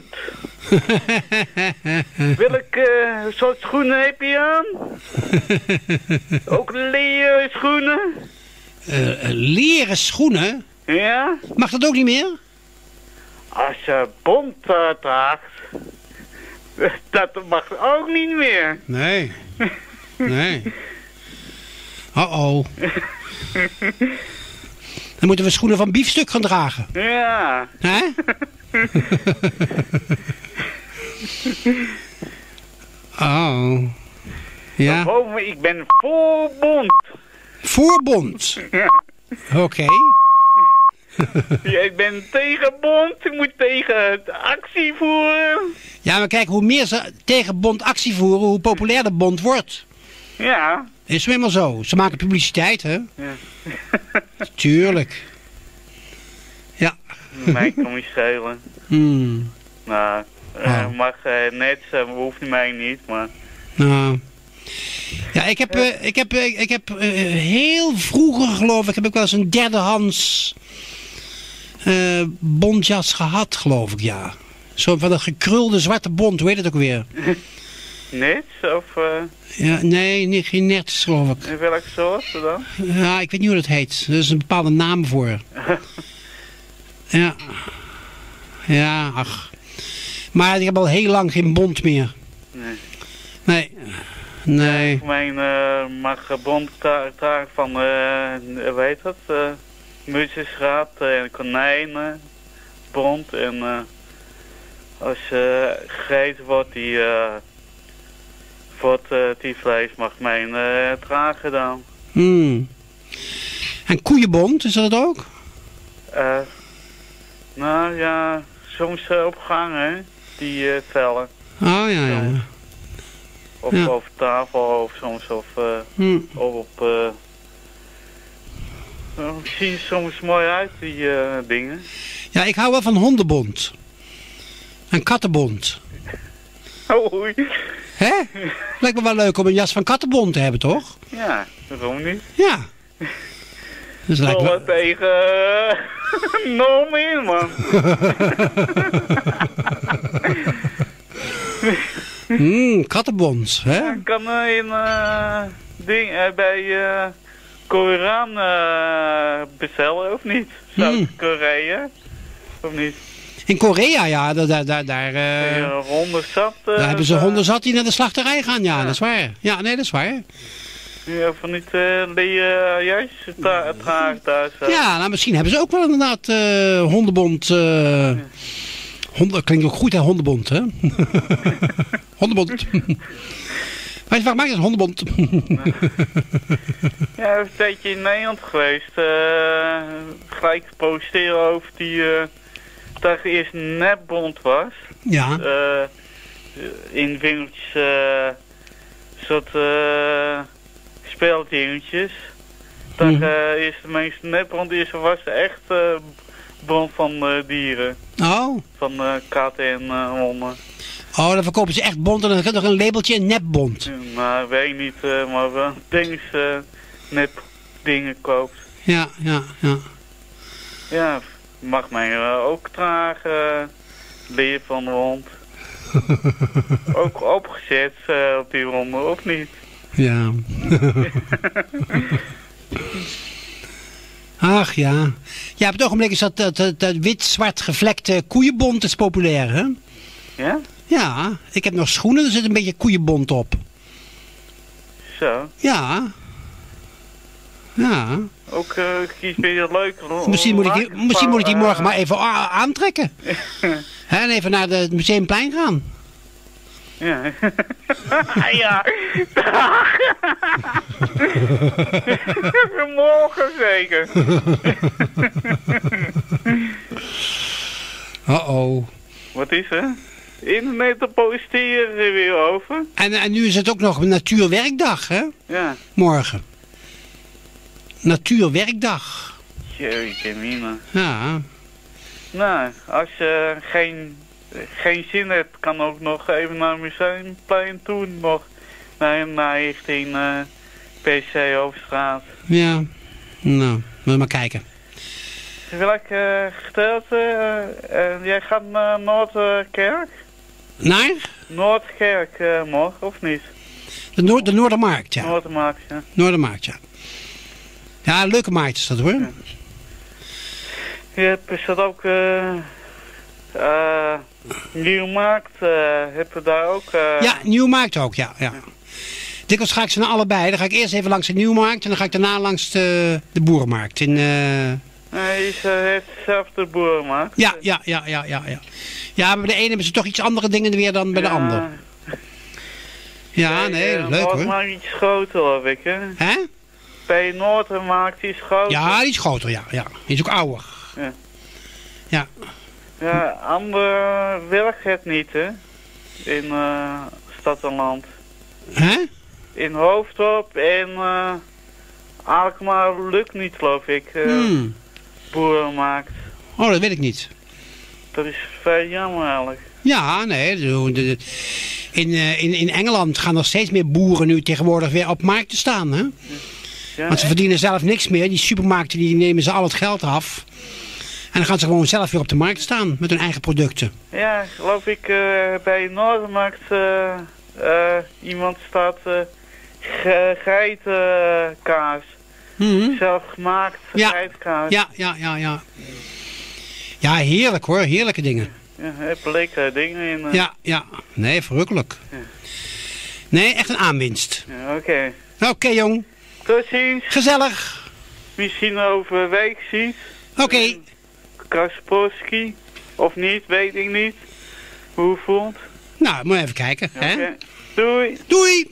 Speaker 8: Welke uh, soort schoenen heb je aan? Ook leren schoenen?
Speaker 1: Uh, leren schoenen?
Speaker 8: Ja.
Speaker 1: Mag dat ook niet meer?
Speaker 8: Als je Bond uh, draagt, dat mag ook niet meer.
Speaker 1: Nee. Nee. Uh-oh. Dan moeten we schoenen van biefstuk gaan dragen.
Speaker 8: Ja.
Speaker 1: Hè? Oh. Ja.
Speaker 8: Oh, ik ben voor Bond.
Speaker 1: Voor Bond?
Speaker 8: Ja.
Speaker 1: Oké. Okay.
Speaker 8: Ja, ik ben tegen Bond. Ik moet tegen actie voeren.
Speaker 1: Ja, maar kijk, hoe meer ze tegen Bond actie voeren, hoe populairder Bond wordt.
Speaker 8: Ja.
Speaker 1: Is helemaal zo. Ze maken publiciteit, hè?
Speaker 8: Ja.
Speaker 1: Tuurlijk. Ja.
Speaker 8: Mij kan niet schelen.
Speaker 1: Hmm.
Speaker 8: Nou, uh, oh. mag uh, net, uh, hoeft mij niet, maar...
Speaker 1: Nou... Ja, ik heb, uh, ik heb, uh, ik heb uh, heel vroeger, geloof ik, heb ik wel eens een derdehands uh, bondjas gehad, geloof ik, ja. Zo van een gekrulde zwarte bont, hoe heet het ook weer?
Speaker 8: Nets of... Uh...
Speaker 1: Ja, nee, niet, geen nets, geloof ik.
Speaker 8: In welke soort dan?
Speaker 1: Ja, ik weet niet hoe dat heet. Er is een bepaalde naam voor. Ja. Ja, ach. Maar ik heb al heel lang geen bont meer.
Speaker 8: Nee.
Speaker 1: Nee. Nee.
Speaker 8: Ja, mijn uh, mag bond dragen van, uh, hoe heet dat? Uh, Muziesraad en konijnen, bond en uh, als uh, gegeten wordt die, uh, wordt uh, die vlees mag mijn uh, dragen dan.
Speaker 1: Hmm. En koeienbond, is dat ook?
Speaker 8: Uh, nou ja, soms uh, op gang hè, die uh, vellen.
Speaker 1: Oh ja, ja.
Speaker 8: Of
Speaker 1: ja.
Speaker 8: over tafel of soms of, uh,
Speaker 1: hmm.
Speaker 8: of op... Uh, nou, zien soms mooi uit die uh, dingen.
Speaker 1: Ja, ik hou wel van hondenbond. En kattenbond.
Speaker 8: Oei.
Speaker 1: Hè? Lijkt me wel leuk om een jas van kattenbond te hebben, toch?
Speaker 8: Ja, waarom niet?
Speaker 1: Ja. Dus lijkt me...
Speaker 8: tegen uh, norm in, man.
Speaker 1: Mmm, kattenbond, hè?
Speaker 8: Ja, kan uh, in uh, ding, uh, bij uh, Koran uh, bestellen, of niet? Zuid-Korea, of niet?
Speaker 1: In Korea, ja, daar... daar, daar, daar uh,
Speaker 8: ja, honden zat. Uh,
Speaker 1: daar hebben ze honden zat die naar de slachterij gaan, ja, ja, dat is waar. Ja, nee, dat is waar.
Speaker 8: Ja, van niet uh, die uh, juist draagt daar zo.
Speaker 1: Ja, nou misschien hebben ze ook wel inderdaad uh, hondenbond... Uh, ja. Honden, klinkt ook goed hè, hondenbond hè? Hondenbond. Maar je vraagt mij eens hondenbond.
Speaker 8: Ja, een tijdje in Nederland geweest. Uh, gelijk posteren over die... Uh, dat er eerst een nepbond was.
Speaker 1: Ja.
Speaker 8: Uh, in winkeltjes... Uh, soort... Uh, speeldingetjes. Dat mm. uh, is de meeste nepbond is was echt... Uh, bron van uh, dieren.
Speaker 1: Oh.
Speaker 8: Van uh, katten en uh, honden.
Speaker 1: Oh, dan verkopen ze echt bont en dan heb je nog een labeltje, een nepbont.
Speaker 8: Nou, weet ik niet, uh, maar wel dingen uh, nep dingen koopt.
Speaker 1: Ja, ja, ja.
Speaker 8: Ja, mag mij uh, ook dragen, leer van de hond. Ook opgezet uh, op die ronde, of niet?
Speaker 1: Ja. Ach ja. Ja, op het ogenblik is dat, dat, dat, dat wit-zwart gevlekte koeienbont is populair, hè?
Speaker 8: Ja?
Speaker 1: Ja, ik heb nog schoenen, er zit een beetje koeienbont op.
Speaker 8: Zo.
Speaker 1: Ja. Ja.
Speaker 8: Ook uh, kies je dat leuk.
Speaker 1: Misschien moet ik, misschien moet ik die morgen maar even aantrekken. Hè, en even naar het Museumplein gaan.
Speaker 8: Ja. Ja. Morgen zeker.
Speaker 1: Uh-oh.
Speaker 8: Wat is er? Internet de posteren er weer over.
Speaker 1: En, en nu is het ook nog Natuurwerkdag, hè?
Speaker 8: Ja.
Speaker 1: Morgen. Natuurwerkdag.
Speaker 8: Jeetje, mina.
Speaker 1: Ja.
Speaker 8: Nou, als je geen, geen zin hebt, kan ook nog even naar het Museumplein toe. Nog naar, naar richting uh, P C Hoofdstraat.
Speaker 1: Ja. Nou, we maar kijken.
Speaker 8: Welke uh, gedeelte? Uh, uh, jij gaat naar Noordkerk?
Speaker 1: Naar?
Speaker 8: Noordkerk uh, morgen, of niet?
Speaker 1: De, Noord, de Noordermarkt, ja.
Speaker 8: Noordermarkt, ja.
Speaker 1: Noordermarkt, ja. Ja, een leuke markt is dat, hoor.
Speaker 8: Ja. Je hebt, is dat ook... Uh, uh, Nieuwmarkt, uh, heb je daar ook... Uh...
Speaker 1: Ja, Nieuwmarkt ook, ja. ja. Dikwijls ga ik ze naar allebei. Dan ga ik eerst even langs de Nieuwmarkt en dan ga ik daarna langs de, de Boerenmarkt. In, uh...
Speaker 8: Nee, ze heeft dezelfde Boerenmarkt.
Speaker 1: Ja, ja, ja, ja, ja, ja. Ja, maar bij de ene hebben ze toch iets andere dingen weer dan bij
Speaker 8: ja.
Speaker 1: de ander. Ja, nee,
Speaker 8: uh,
Speaker 1: leuk hoor.
Speaker 8: Noordmarkt iets groter, hoor ik, hè?
Speaker 1: Hè?
Speaker 8: Bij Noordermarkt iets groter.
Speaker 1: Ja, die is groter, ja. ja. Die is ook ouder.
Speaker 8: Ja.
Speaker 1: Ja.
Speaker 8: Ja, ander werkt het niet, hè? In uh, Stad en Land.
Speaker 1: Hè?
Speaker 8: In Hoofddorp en uh, Alkmaar lukt niet, geloof ik. Uh,
Speaker 1: Hmm.
Speaker 8: Boerenmarkt.
Speaker 1: Oh, dat weet ik niet.
Speaker 8: Dat is vrij jammer eigenlijk.
Speaker 1: Ja, nee. de- de- In, uh, in, in Engeland gaan er steeds meer boeren nu tegenwoordig weer op markten staan, hè?
Speaker 8: Ja,
Speaker 1: Want ze verdienen zelf niks meer. Die supermarkten die nemen ze al het geld af. En dan gaan ze gewoon zelf weer op de markt staan met hun eigen producten.
Speaker 8: Ja, geloof ik uh, bij Noordermarkt uh, uh, iemand staat uh, ge geitenkaas.
Speaker 1: Mhm.
Speaker 8: Zelf gemaakt
Speaker 1: Ja.
Speaker 8: geitenkaas.
Speaker 1: Ja, ja, ja, ja. Ja, heerlijk hoor. Heerlijke dingen.
Speaker 8: Ja, heb lekkere dingen in. Uh.
Speaker 1: Ja, ja. Nee, verrukkelijk.
Speaker 8: Ja.
Speaker 1: Nee, echt een aanwinst.
Speaker 8: Ja, oké.
Speaker 1: Oké, okay, jong.
Speaker 8: Tot ziens.
Speaker 1: Gezellig.
Speaker 8: Misschien over een week ziet.
Speaker 1: Oké. Okay.
Speaker 8: Kaspersky. Of niet, weet ik niet. Hoe voelt?
Speaker 1: Nou, moet even kijken.
Speaker 8: Oké.
Speaker 1: Hè?
Speaker 8: Doei.
Speaker 1: Doei.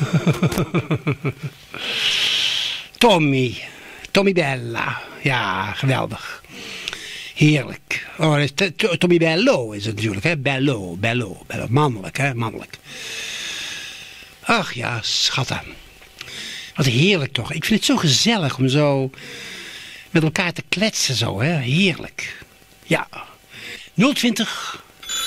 Speaker 1: Tommy. Tommy Bella. Ja, geweldig. Heerlijk. Oh, dat is t- Tommy Bello is het natuurlijk, hè? Bello, Bello, Bello. Mannelijk, hè? Mannelijk. Ach ja, schatten. Wat heerlijk toch. Ik vind het zo gezellig om zo met elkaar te kletsen zo, hè? Heerlijk. Ja. nul twintig.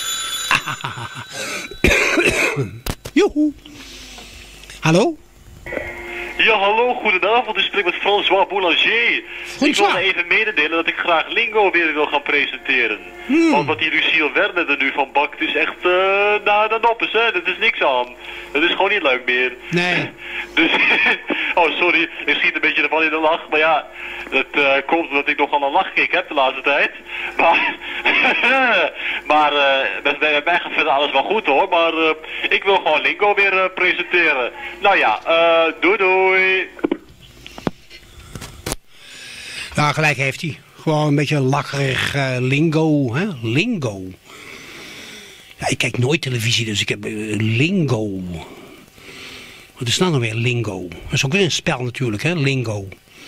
Speaker 1: Joehoe. Hallo?
Speaker 4: Ja, hallo, goedenavond. U spreekt met François Boulanger. Ik wil even mededelen dat ik graag Lingo weer wil gaan presenteren. Hmm. Want wat die Lucille Werner er nu van bakt is echt, uh, nou, dat noppes, hè. Dat is niks aan. Dat is gewoon niet leuk meer.
Speaker 1: Nee.
Speaker 4: Dus, oh sorry, ik schiet een beetje ervan in de lach. Maar ja, dat uh, komt omdat ik nogal een lachkick heb de laatste tijd. Maar, maar uh, bij, bij mij gaat verder alles wel goed hoor. Maar uh, ik wil gewoon Lingo weer uh, presenteren. Nou ja, uh, doei doei.
Speaker 1: Ja, gelijk heeft hij. Gewoon een beetje lacherig uh, lingo, hè? Lingo. Ja, ik kijk nooit televisie, dus ik heb uh, lingo. Wat is nou nog weer lingo? Dat is ook weer een spel natuurlijk, hè? Lingo.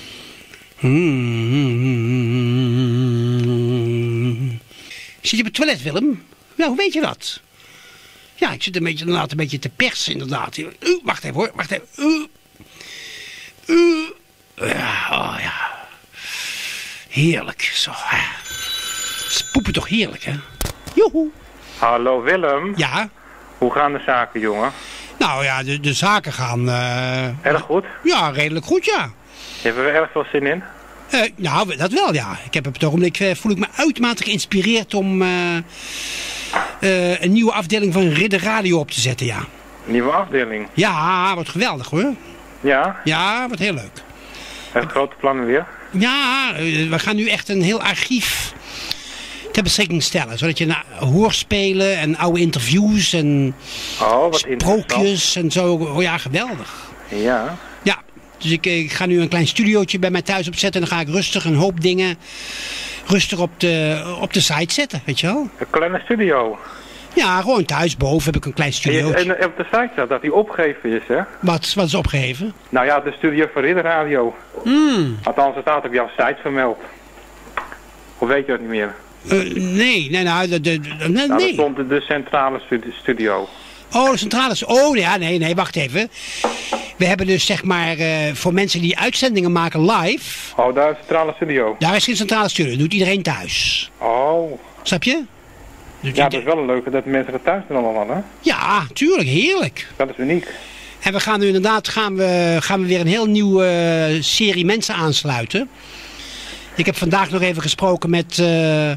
Speaker 1: Hmm. Zit je op het toilet, Willem? Ja, hoe weet je dat? Ja, ik zit een beetje, inderdaad een beetje te persen, inderdaad. Uh, wacht even hoor, wacht even. Uh. Uh. Ja, oh ja. Heerlijk, zo. Ze poepen toch heerlijk, hè? Joehoe.
Speaker 7: Hallo Willem.
Speaker 1: Ja?
Speaker 7: Hoe gaan de zaken, jongen?
Speaker 1: Nou ja, de, de zaken gaan... Uh,
Speaker 7: erg goed?
Speaker 1: Ja, redelijk goed, ja.
Speaker 7: Je hebt er erg veel zin in?
Speaker 1: Uh, nou, dat wel, ja. Ik heb op het ogenblik uh, voel ik me uitermate geïnspireerd om uh, uh, een nieuwe afdeling van Ridder Radio op te zetten, ja.
Speaker 7: Een nieuwe afdeling?
Speaker 1: Ja, wordt geweldig hoor.
Speaker 7: Ja?
Speaker 1: Ja, wordt heel leuk.
Speaker 7: Heb je grote plannen weer?
Speaker 1: Ja, uh, we gaan nu echt een heel archief ter beschikking stellen. Zodat je naar hoorspelen en oude interviews en
Speaker 7: oh, wat
Speaker 1: sprookjes en zo. Oh ja, geweldig.
Speaker 7: Ja.
Speaker 1: Ja, dus ik, ik ga nu een klein studiootje bij mij thuis opzetten. En dan ga ik rustig een hoop dingen rustig op de, op de site zetten, weet je wel.
Speaker 7: Een kleine studio?
Speaker 1: Ja, gewoon thuis boven heb ik een klein studiootje.
Speaker 7: En, en op de site staat dat die opgegeven is, hè?
Speaker 1: Wat, wat is opgegeven?
Speaker 7: Nou ja, de studio van Ridder Radio.
Speaker 1: Mm.
Speaker 7: Althans, het staat op jouw site vermeld. Of weet je dat niet meer?
Speaker 1: Uh, nee, nee, nou, de, de, de, nee.
Speaker 7: Nou, dat stond de, de centrale studio.
Speaker 1: Oh, de centrale, oh ja, nee, nee, wacht even. We hebben dus zeg maar, uh, voor mensen die uitzendingen maken live.
Speaker 7: Oh, daar is de centrale studio.
Speaker 1: Daar is geen centrale studio, dat doet iedereen thuis.
Speaker 7: Oh.
Speaker 1: Snap je?
Speaker 7: Dus ja, dat is wel een leuke dat mensen er thuis doen allemaal, hè?
Speaker 1: Ja, tuurlijk, heerlijk.
Speaker 7: Dat is uniek.
Speaker 1: En we gaan nu inderdaad, gaan we, gaan we weer een heel nieuwe uh, serie mensen aansluiten. Ik heb vandaag nog even gesproken met uh,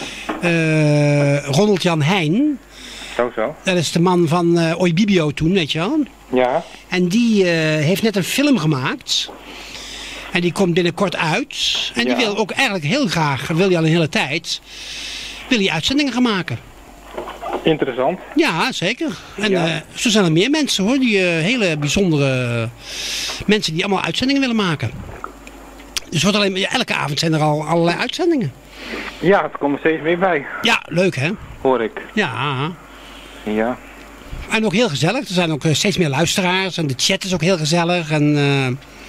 Speaker 1: uh, Ronald Jan Heijn.
Speaker 7: Zo, zo.
Speaker 1: Dat is de man van uh, Oibibio toen, weet je wel.
Speaker 7: Ja.
Speaker 1: En die uh, heeft net een film gemaakt. En die komt binnenkort uit. En die ja. wil ook eigenlijk heel graag, wil hij al een hele tijd, wil hij uitzendingen gaan maken.
Speaker 7: Interessant.
Speaker 1: Ja, zeker. En
Speaker 7: ja.
Speaker 1: uh, zo zijn er meer mensen hoor, die uh, hele bijzondere mensen die allemaal uitzendingen willen maken. Dus wordt alleen, elke avond zijn er al allerlei uitzendingen.
Speaker 7: Ja, het komt er steeds meer bij.
Speaker 1: Ja, leuk hè?
Speaker 7: Hoor ik.
Speaker 1: Ja.
Speaker 7: Ja.
Speaker 1: En ook heel gezellig. Er zijn ook steeds meer luisteraars. En de chat is ook heel gezellig. En, uh...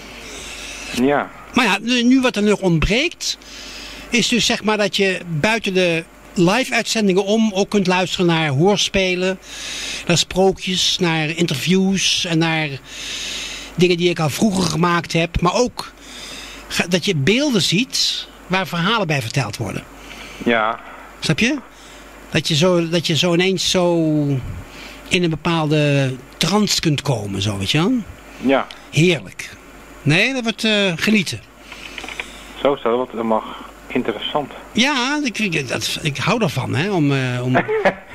Speaker 7: ja.
Speaker 1: Maar ja, nu wat er nog ontbreekt, is dus zeg maar dat je buiten de live uitzendingen om ook kunt luisteren naar hoorspelen, naar sprookjes, naar interviews en naar dingen die ik al vroeger gemaakt heb. Maar ook dat je beelden ziet waar verhalen bij verteld worden.
Speaker 7: Ja.
Speaker 1: Snap je? Dat je zo, dat je zo ineens zo in een bepaalde trance kunt komen, zo weet je wel?
Speaker 7: Ja.
Speaker 1: Heerlijk. Nee, dat wordt uh, genieten.
Speaker 7: Zo is dat, wat dat mag. Interessant.
Speaker 1: Ja, ik, dat, ik hou ervan, hè, om... Uh, om...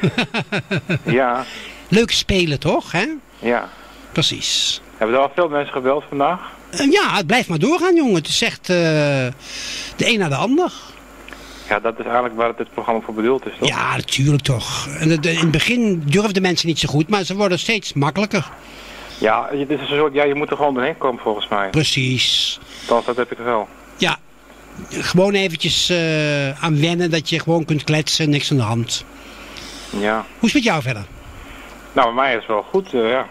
Speaker 7: ja.
Speaker 1: Leuk spelen, toch, hè?
Speaker 7: Ja.
Speaker 1: Precies.
Speaker 7: Hebben er al veel mensen gebeld vandaag?
Speaker 1: Uh, ja, het blijft maar doorgaan, jongen. Het is echt uh, de een na de ander.
Speaker 7: Ja, dat is eigenlijk waar het dit programma voor bedoeld is, toch?
Speaker 1: Ja, natuurlijk toch. En de, de, in het begin durfden mensen niet zo goed, maar ze worden steeds makkelijker.
Speaker 7: Ja, het is een soort, ja, je moet er gewoon doorheen komen, volgens mij.
Speaker 1: Precies.
Speaker 7: Dat, dat heb ik wel.
Speaker 1: Ja. Gewoon eventjes uh, aan wennen dat je gewoon kunt kletsen, niks aan de hand.
Speaker 7: Ja.
Speaker 1: Hoe is het met jou verder?
Speaker 7: Nou, bij mij is het wel goed, uh, ja.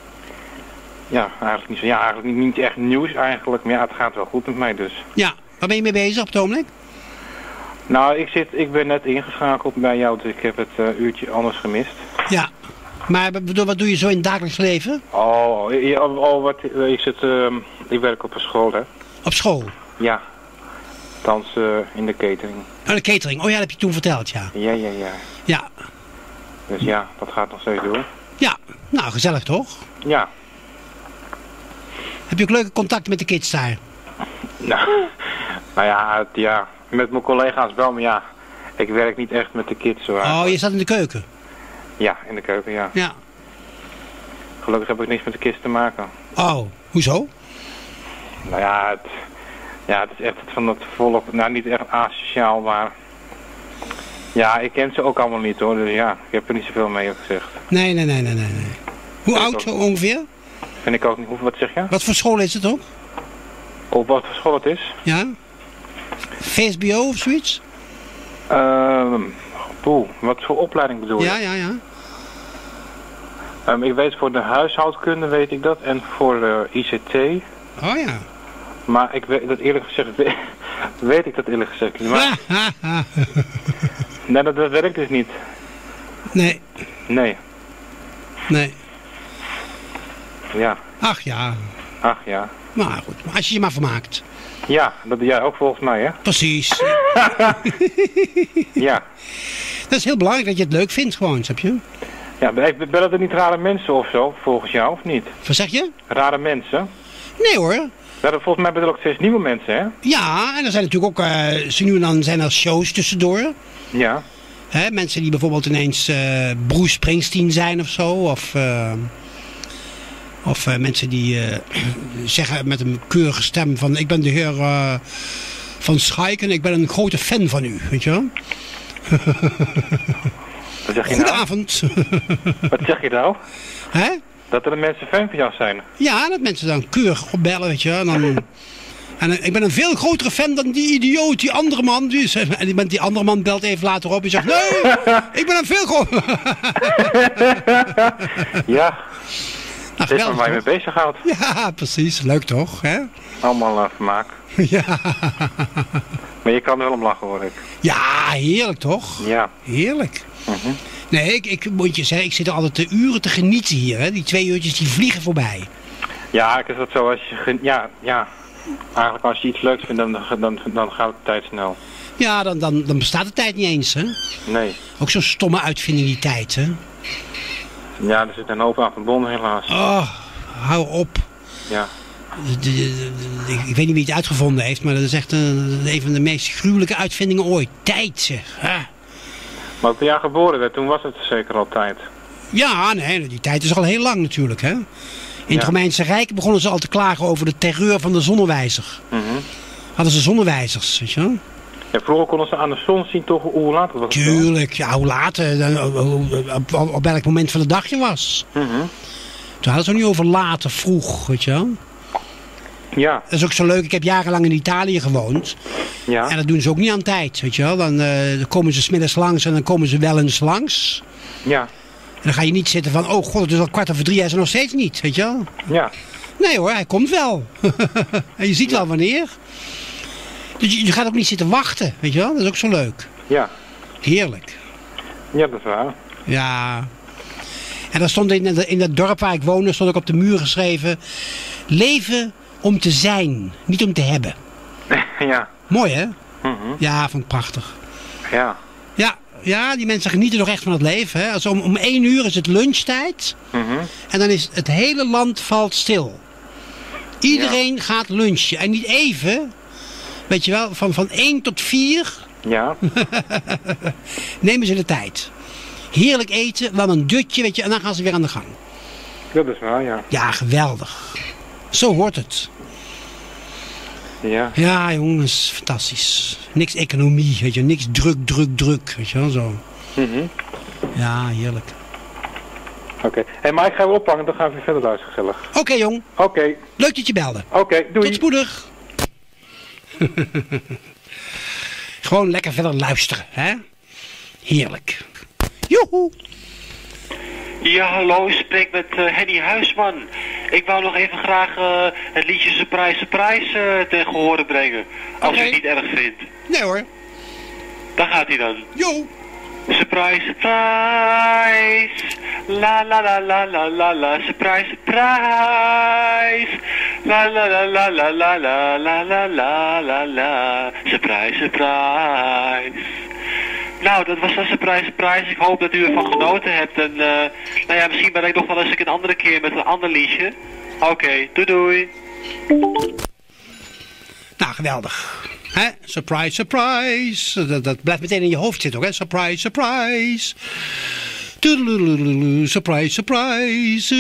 Speaker 7: Ja, eigenlijk niet zo. Ja, eigenlijk niet, niet echt nieuws eigenlijk, maar ja, het gaat wel goed met mij dus.
Speaker 1: Ja, waar ben je mee bezig op het ogenblik?
Speaker 7: Nou, ik, zit, ik ben net ingeschakeld bij jou, dus ik heb het uh, uurtje anders gemist.
Speaker 1: Ja, maar bedoel, wat doe je zo in het dagelijks leven?
Speaker 7: Oh, oh, oh wat, ik, zit, uh, ik werk op een school, hè.
Speaker 1: Op school?
Speaker 7: Ja. Althans uh, in de catering.
Speaker 1: Oh, de catering. Oh ja, dat heb je toen verteld, ja.
Speaker 7: Ja, ja, ja.
Speaker 1: Ja.
Speaker 7: Dus ja, dat gaat nog steeds door.
Speaker 1: Ja, nou, gezellig toch?
Speaker 7: Ja.
Speaker 1: Heb je ook leuke contacten met de kids daar?
Speaker 7: Nou, nou ja, het, ja, met mijn collega's wel, maar ja, ik werk niet echt met de kids. Zo
Speaker 1: oh, je zat in de keuken?
Speaker 7: Ja, in de keuken, ja.
Speaker 1: Ja.
Speaker 7: Gelukkig heb ik niks met de kids te maken.
Speaker 1: Oh, hoezo?
Speaker 7: Nou ja, het, ja, het is echt van het volk, nou niet echt asociaal, maar ja, ik ken ze ook allemaal niet hoor, dus ja, ik heb er niet zoveel mee gezegd.
Speaker 1: Nee, nee, nee, nee, nee. nee. Hoe
Speaker 7: Vind
Speaker 1: oud ongeveer?
Speaker 7: Vind ik ook niet, wat zeg je?
Speaker 1: Wat voor school is het ook?
Speaker 7: Op wat voor school het is?
Speaker 1: Ja. V S B O of zoiets?
Speaker 7: Ehm, uh, poeh, wat voor opleiding bedoel je?
Speaker 1: Ja, ja, ja.
Speaker 7: Um, ik weet voor de huishoudkunde weet ik dat en voor de I C T.
Speaker 1: Oh ja.
Speaker 7: Maar ik weet dat eerlijk gezegd, weet, weet ik dat eerlijk gezegd niet. Maar... nee, dat, dat werkt dus niet.
Speaker 1: Nee.
Speaker 7: Nee.
Speaker 1: Nee.
Speaker 7: Ja.
Speaker 1: Ach ja.
Speaker 7: Ach ja.
Speaker 1: Maar goed, maar als je je maar vermaakt.
Speaker 7: Ja, dat doe jij ook volgens mij, hè?
Speaker 1: Precies.
Speaker 7: Ja.
Speaker 1: Dat is heel belangrijk dat je het leuk vindt gewoon, snap je?
Speaker 7: Ja, bellen er niet rare mensen of zo, volgens jou, of niet?
Speaker 1: Wat zeg je?
Speaker 7: Rare mensen?
Speaker 1: Nee hoor.
Speaker 7: Ja, volgens mij hebben er ook steeds nieuwe mensen, hè?
Speaker 1: Ja, en er zijn natuurlijk ook, uh, zo nu en dan zijn er shows tussendoor.
Speaker 7: Ja.
Speaker 1: Hè, mensen die bijvoorbeeld ineens uh, Bruce Springsteen zijn of zo. Of, uh, of uh, mensen die uh, zeggen met een keurige stem van... Ik ben de heer uh, Van Schaik en ik ben een grote fan van u, weet je wel?
Speaker 7: Wat zeg je
Speaker 1: Goedenavond.
Speaker 7: Nou? Wat zeg je nou?
Speaker 1: Hè?
Speaker 7: Dat er de mensen fan van jou zijn.
Speaker 1: Ja, dat mensen dan keurig opbellen, weet je. En, dan, en uh, ik ben een veel grotere fan dan die idioot, die andere man. Die, is, en die, die andere man belt even later op en zegt... Nee, ik ben een veel groter...
Speaker 7: Ja.
Speaker 1: Nou,
Speaker 7: dit is waar je mee bezighoudt.
Speaker 1: Ja, precies. Leuk toch, hè?
Speaker 7: Allemaal uh, vermaak.
Speaker 1: Ja.
Speaker 7: Maar je kan er wel om lachen, hoor ik.
Speaker 1: Ja, heerlijk toch?
Speaker 7: Ja.
Speaker 1: Heerlijk.
Speaker 7: Uh-huh.
Speaker 1: Nee, ik, ik moet je zeggen, ik zit er altijd de uren te genieten hier, hè. Die twee uurtjes, die vliegen voorbij.
Speaker 7: Ja, ik is dat zo als je... Ja, ja. Eigenlijk als je iets leuks vindt, dan, dan, dan gaat de tijd snel.
Speaker 1: Ja, dan, dan, dan bestaat de tijd niet eens, hè?
Speaker 7: Nee.
Speaker 1: Ook zo'n stomme uitvinding, die tijd, hè?
Speaker 7: Ja, er zit een hoop aan verbonden, helaas.
Speaker 1: Oh, hou op.
Speaker 7: Ja.
Speaker 1: De, de, de, de, ik weet niet wie het uitgevonden heeft, maar dat is echt een, een van de meest gruwelijke uitvindingen ooit. Tijd, zeg. Ha.
Speaker 7: Maar toen jij geboren werd, toen was het zeker al tijd.
Speaker 1: Ja, nee, die tijd is al heel lang natuurlijk, hè? In
Speaker 7: ja.
Speaker 1: het Romeinse Rijk begonnen ze al te klagen over de terreur van de zonnewijzer.
Speaker 7: Mm-hmm.
Speaker 1: Hadden ze zonnewijzers, weet je wel?
Speaker 7: Ja, vroeger konden ze aan de zon zien toch hoe laat het was.
Speaker 1: Tuurlijk, ja, hoe laat, op, op, op, op welk moment van de dag je was.
Speaker 7: Mm-hmm.
Speaker 1: Toen hadden ze het niet over laat of vroeg, weet je wel?
Speaker 7: Ja.
Speaker 1: Dat is ook zo leuk, ik heb jarenlang in Italië gewoond.
Speaker 7: Ja.
Speaker 1: En dat doen ze ook niet aan tijd, weet je wel? Dan, uh, dan komen ze 's middags langs en dan komen ze wel eens langs.
Speaker 7: Ja.
Speaker 1: En dan ga je niet zitten van, oh god, het is al kwart over drie, hij is er nog steeds niet, weet je wel?
Speaker 7: Ja.
Speaker 1: Nee hoor, hij komt wel. En je ziet wel wanneer. Dus je, je gaat ook niet zitten wachten, weet je wel? Dat is ook zo leuk.
Speaker 7: Ja.
Speaker 1: Heerlijk.
Speaker 7: Ja, dat is waar.
Speaker 1: Ja. En daar stond in, de, in dat dorp waar ik woonde, stond ook op de muur geschreven... Leven om te zijn, niet om te hebben.
Speaker 7: Ja.
Speaker 1: Mooi hè?
Speaker 7: Mm-hmm.
Speaker 1: Ja, vond ik prachtig.
Speaker 7: Ja.
Speaker 1: Ja, ja, die mensen genieten nog echt van het leven. Hè? Als om, om één uur is het lunchtijd.
Speaker 7: Mm-hmm.
Speaker 1: En dan is het hele land valt stil. Iedereen ja. gaat lunchen. En niet even, weet je wel, van, van één tot vier...
Speaker 7: Ja.
Speaker 1: nemen ze de tijd. Heerlijk eten, dan een dutje, weet je, en dan gaan ze weer aan de gang.
Speaker 7: Dat is waar, ja.
Speaker 1: Ja, geweldig. Zo hoort het.
Speaker 7: Ja.
Speaker 1: Ja, jongens, fantastisch. Niks economie, weet je, niks druk, druk, druk, weet je wel, zo.
Speaker 7: Mm-hmm.
Speaker 1: Ja, heerlijk.
Speaker 7: Oké. Okay. Hey, maar ik ga weer oppakken, dan gaan we weer verder luisteren, gezellig.
Speaker 1: Oké, okay, jong.
Speaker 7: Oké. Okay.
Speaker 1: Leuk dat je belde.
Speaker 7: Oké, okay, doei.
Speaker 1: Tot spoedig. Gewoon lekker verder luisteren, hè? Heerlijk. Joehoe.
Speaker 3: Ja, hallo, ik spreek met uh, Henny Huisman. Ik wou nog even graag uh, het liedje Surprise Surprise uh, ten gehore brengen. Als
Speaker 1: okay.
Speaker 3: u het niet erg vindt.
Speaker 1: Nee hoor.
Speaker 3: Daar gaat hij dan.
Speaker 1: Jo.
Speaker 3: Surprise, surprise. La la la la la la la. Surprise, surprise. La la la la la la la la la la la la. Surprise, surprise. Nou, dat was een surprise, surprise. Ik hoop dat u ervan genoten hebt. En uh, nou ja, misschien ben ik nog wel eens een andere keer met een ander liedje. Oké, okay, doei doei.
Speaker 1: Nou, geweldig. Hè? Surprise, surprise. Dat, dat blijft meteen in je hoofd zitten ook, hè? Surprise, surprise. Surprise, surprise.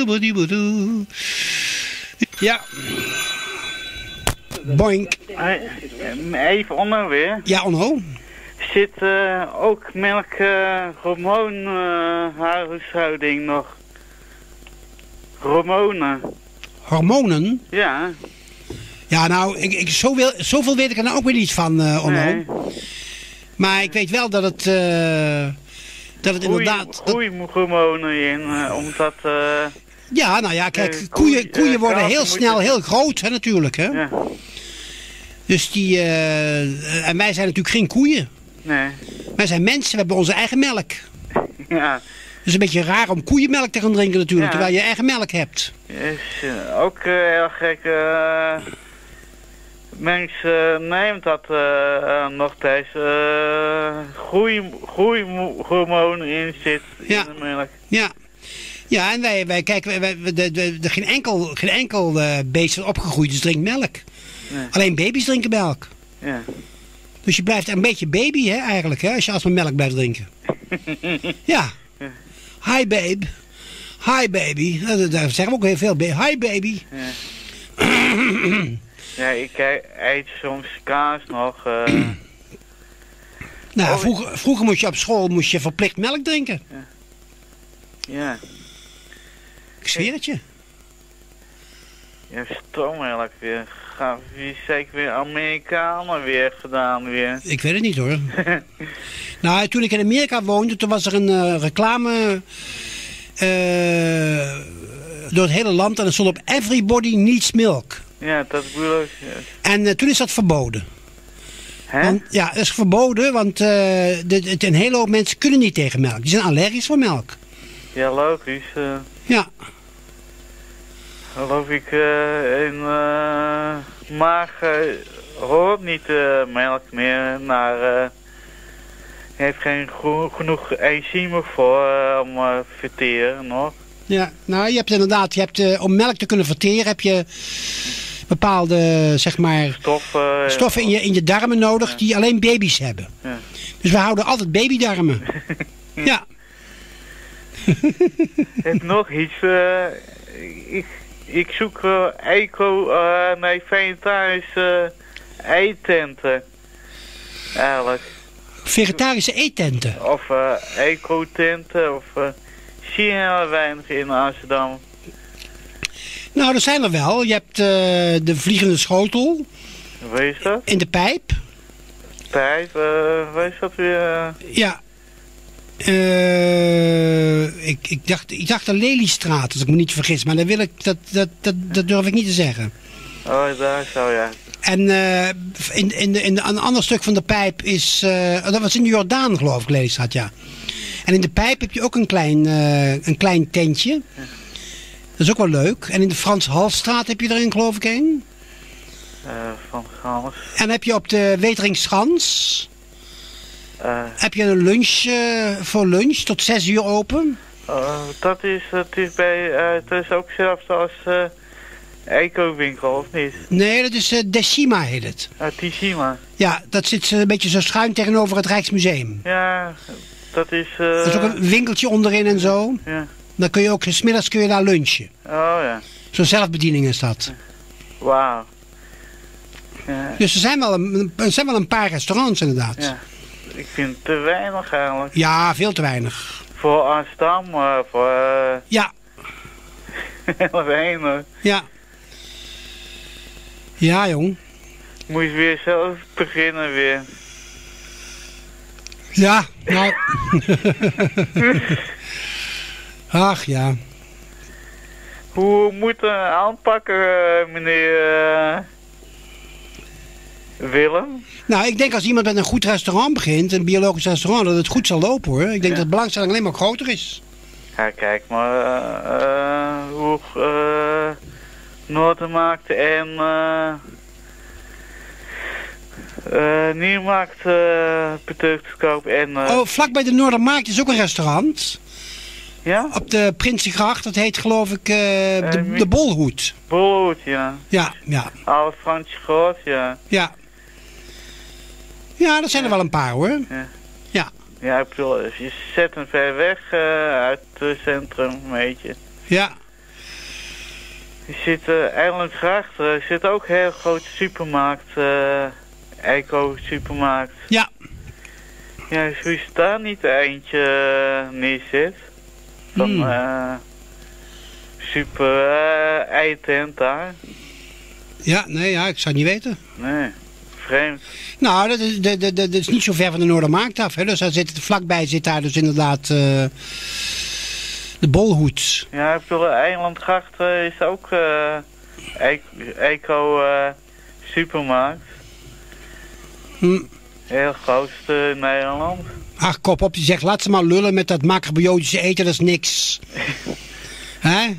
Speaker 1: Ja. Boink.
Speaker 8: Even Onno weer.
Speaker 1: Ja, Onno.
Speaker 8: Zit uh, ook melk uh, hormoonhuishouding uh, nog? Hormonen.
Speaker 1: Hormonen?
Speaker 8: Ja.
Speaker 1: Ja, nou, ik, ik, zoveel, zoveel weet ik er nou ook weer niet van, uh, Onno. Nee. Maar ik weet wel dat het, uh, dat het
Speaker 8: Goeie,
Speaker 1: inderdaad...
Speaker 8: Groeihormonen in, uh, omdat... Uh,
Speaker 1: ja, nou ja, kijk, uh, koeien, koeien worden heel snel heel groot, hè, natuurlijk, hè. Ja. Dus die... Uh, en wij zijn natuurlijk geen koeien.
Speaker 8: Nee.
Speaker 1: Wij zijn mensen, we hebben onze eigen melk.
Speaker 8: Ja.
Speaker 1: Het is een beetje raar om koeienmelk te gaan drinken natuurlijk, ja. Terwijl je eigen melk hebt.
Speaker 8: Is uh, ook uh, heel gek. Uh, mensen nemen dat uh, uh, nog steeds uh, groei, groeihormonen in zit
Speaker 1: ja.
Speaker 8: in de melk.
Speaker 1: Ja. Ja, en wij, wij kijken, wij, wij, de, de, de, geen enkel, geen enkel uh, beest dat opgegroeid is drinkt melk.
Speaker 8: Nee.
Speaker 1: Alleen baby's drinken melk.
Speaker 8: Ja.
Speaker 1: Dus je blijft een beetje baby, hè, eigenlijk, hè, als je alsmaar melk blijft drinken. Ja.
Speaker 8: Ja.
Speaker 1: Hi, babe. Hi, baby. Daar zeggen we ook heel veel. Hi, baby.
Speaker 8: Ja, ja ik eet soms kaas nog. Uh...
Speaker 1: nou,
Speaker 8: oh,
Speaker 1: vroeger, vroeger moest je op school moest je verplicht melk drinken.
Speaker 8: Ja. Ja.
Speaker 1: Ik zweer het je.
Speaker 8: Ja, stroommelk weer. Gaan wie zeker weer Amerikanen weer gedaan weer.
Speaker 1: Ik weet het niet hoor. Nou, toen ik in Amerika woonde, toen was er een uh, reclame uh, door het hele land en er stond op Everybody Needs Milk.
Speaker 8: Ja, dat bedoel ik. Yes.
Speaker 1: En uh, toen is dat verboden.
Speaker 8: Hè?
Speaker 1: Want, ja, dat is verboden, want uh, de, de, een hele hoop mensen kunnen niet tegen melk. Die zijn allergisch voor melk.
Speaker 8: Ja, logisch. Uh...
Speaker 1: Ja.
Speaker 8: Geloof ik uh, in uh, maag uh, hoort niet uh, melk meer naar... Uh, heeft geen gro genoeg enzymen voor uh, om uh, verteren nog.
Speaker 1: Ja, nou je hebt inderdaad, je hebt, uh, om melk te kunnen verteren heb je bepaalde, zeg maar,
Speaker 8: stoffen,
Speaker 1: stoffen in je, in je darmen nodig ja. die alleen baby's hebben.
Speaker 8: Ja.
Speaker 1: Dus we houden altijd babydarmen. Ja.
Speaker 8: En nog iets, uh, ik, ik zoek uh, eco, uh, nee, vegetarische uh, eetenten, eigenlijk.
Speaker 1: Vegetarische eettenten?
Speaker 8: Of uh, eco-tenten, of uh, zie je heel weinig in Amsterdam.
Speaker 1: Nou, er zijn er wel. Je hebt uh, de vliegende schotel.
Speaker 8: Wat is dat?
Speaker 1: In de pijp.
Speaker 8: Pijp, uh, wat is dat weer? Uh...
Speaker 1: Ja. Uh, ik, ik, dacht, ik dacht de Leliestraat, als ik me niet vergis. Maar dat, wil ik, dat, dat, dat, dat durf ik niet te zeggen.
Speaker 8: Oh, daar zo, ja.
Speaker 1: En uh, in, in, de, in de, een ander stuk van de pijp is... Uh, dat was in de Jordaan, geloof ik, Leliestraat, ja. En in de pijp heb je ook een klein, uh, een klein tentje. Ja. Dat is ook wel leuk. En in de Frans Halfstraat heb je er een, geloof ik, een.
Speaker 8: Uh, van Gans.
Speaker 1: En dan heb je op de Weteringschans...
Speaker 8: Uh,
Speaker 1: heb je een lunch uh, voor lunch, tot zes uur open?
Speaker 8: Uh, dat, is, dat is bij, uh, dat is ook zelfs als uh, Eco-winkel, of niet?
Speaker 1: Nee, dat is uh, Decima heet het.
Speaker 8: Uh, Decima.
Speaker 1: Ja, dat zit uh, een beetje zo schuin tegenover het Rijksmuseum.
Speaker 8: Ja, dat is... Uh,
Speaker 1: er is ook een winkeltje onderin en zo.
Speaker 8: Ja.
Speaker 1: Dan kun je ook, 's middags kun je daar lunchen.
Speaker 8: Oh ja.
Speaker 1: Zo'n zelfbediening is dat.
Speaker 8: Wauw. Ja.
Speaker 1: Dus er zijn, wel een, er zijn wel een paar restaurants inderdaad.
Speaker 8: Ja. Ik vind het te weinig eigenlijk.
Speaker 1: Ja, veel te weinig.
Speaker 8: Voor Amsterdam, uh, voor... Uh...
Speaker 1: Ja.
Speaker 8: Heel weinig.
Speaker 1: Ja. Ja, jong.
Speaker 8: Moet je weer zelf beginnen weer.
Speaker 1: Ja, nou... Ach, ja.
Speaker 8: Hoe moet het aanpakken, uh, meneer... Uh... Willem?
Speaker 1: Nou, ik denk als iemand met een goed restaurant begint, een biologisch restaurant, dat het goed zal lopen hoor. Ik denk ja. dat de belangstelling alleen maar groter is.
Speaker 8: Ja, kijk maar uh, uh, hoe uh, Noordermarkt en uh, uh, Nieuwmarkt uh, producten kopen. En, uh,
Speaker 1: oh, vlakbij de Noordermarkt is ook een restaurant.
Speaker 8: Ja?
Speaker 1: Op de Prinsengracht, dat heet geloof ik uh, de, uh, de Bolhoed.
Speaker 8: Bolhoed, ja.
Speaker 1: Ja, ja.
Speaker 8: Oude Fransje Groot, ja.
Speaker 1: Ja. Ja, dat zijn
Speaker 8: ja.
Speaker 1: er wel een paar hoor.
Speaker 8: Ja.
Speaker 1: Ja.
Speaker 8: Ja, ik bedoel, je zet hem ver weg uh, uit het centrum, een beetje.
Speaker 1: Ja.
Speaker 8: Je zit uh, Eilandgracht, er zit ook een heel grote supermarkt, uh, Eco-supermarkt.
Speaker 1: Ja.
Speaker 8: Ja, dus hoe is daar niet eentje uh, neerzet? Van mm. uh, super uh, eitent daar.
Speaker 1: Ja, nee, ja, ik zou het niet weten.
Speaker 8: Nee, vreemd.
Speaker 1: Nou, dat is, dat, dat, dat is niet zo ver van de Noordermarkt af. Hè? Dus daar zit, vlakbij zit daar dus inderdaad uh, de Bolhoed.
Speaker 8: Ja, ik bedoel, Eilandgracht uh, is ook uh, eco uh, supermarkt.
Speaker 1: Hm.
Speaker 8: Heel grootste in Nederland.
Speaker 1: Ach, kop op, die zegt, laat ze maar lullen met dat macrobiotische eten, dat is niks. Hè?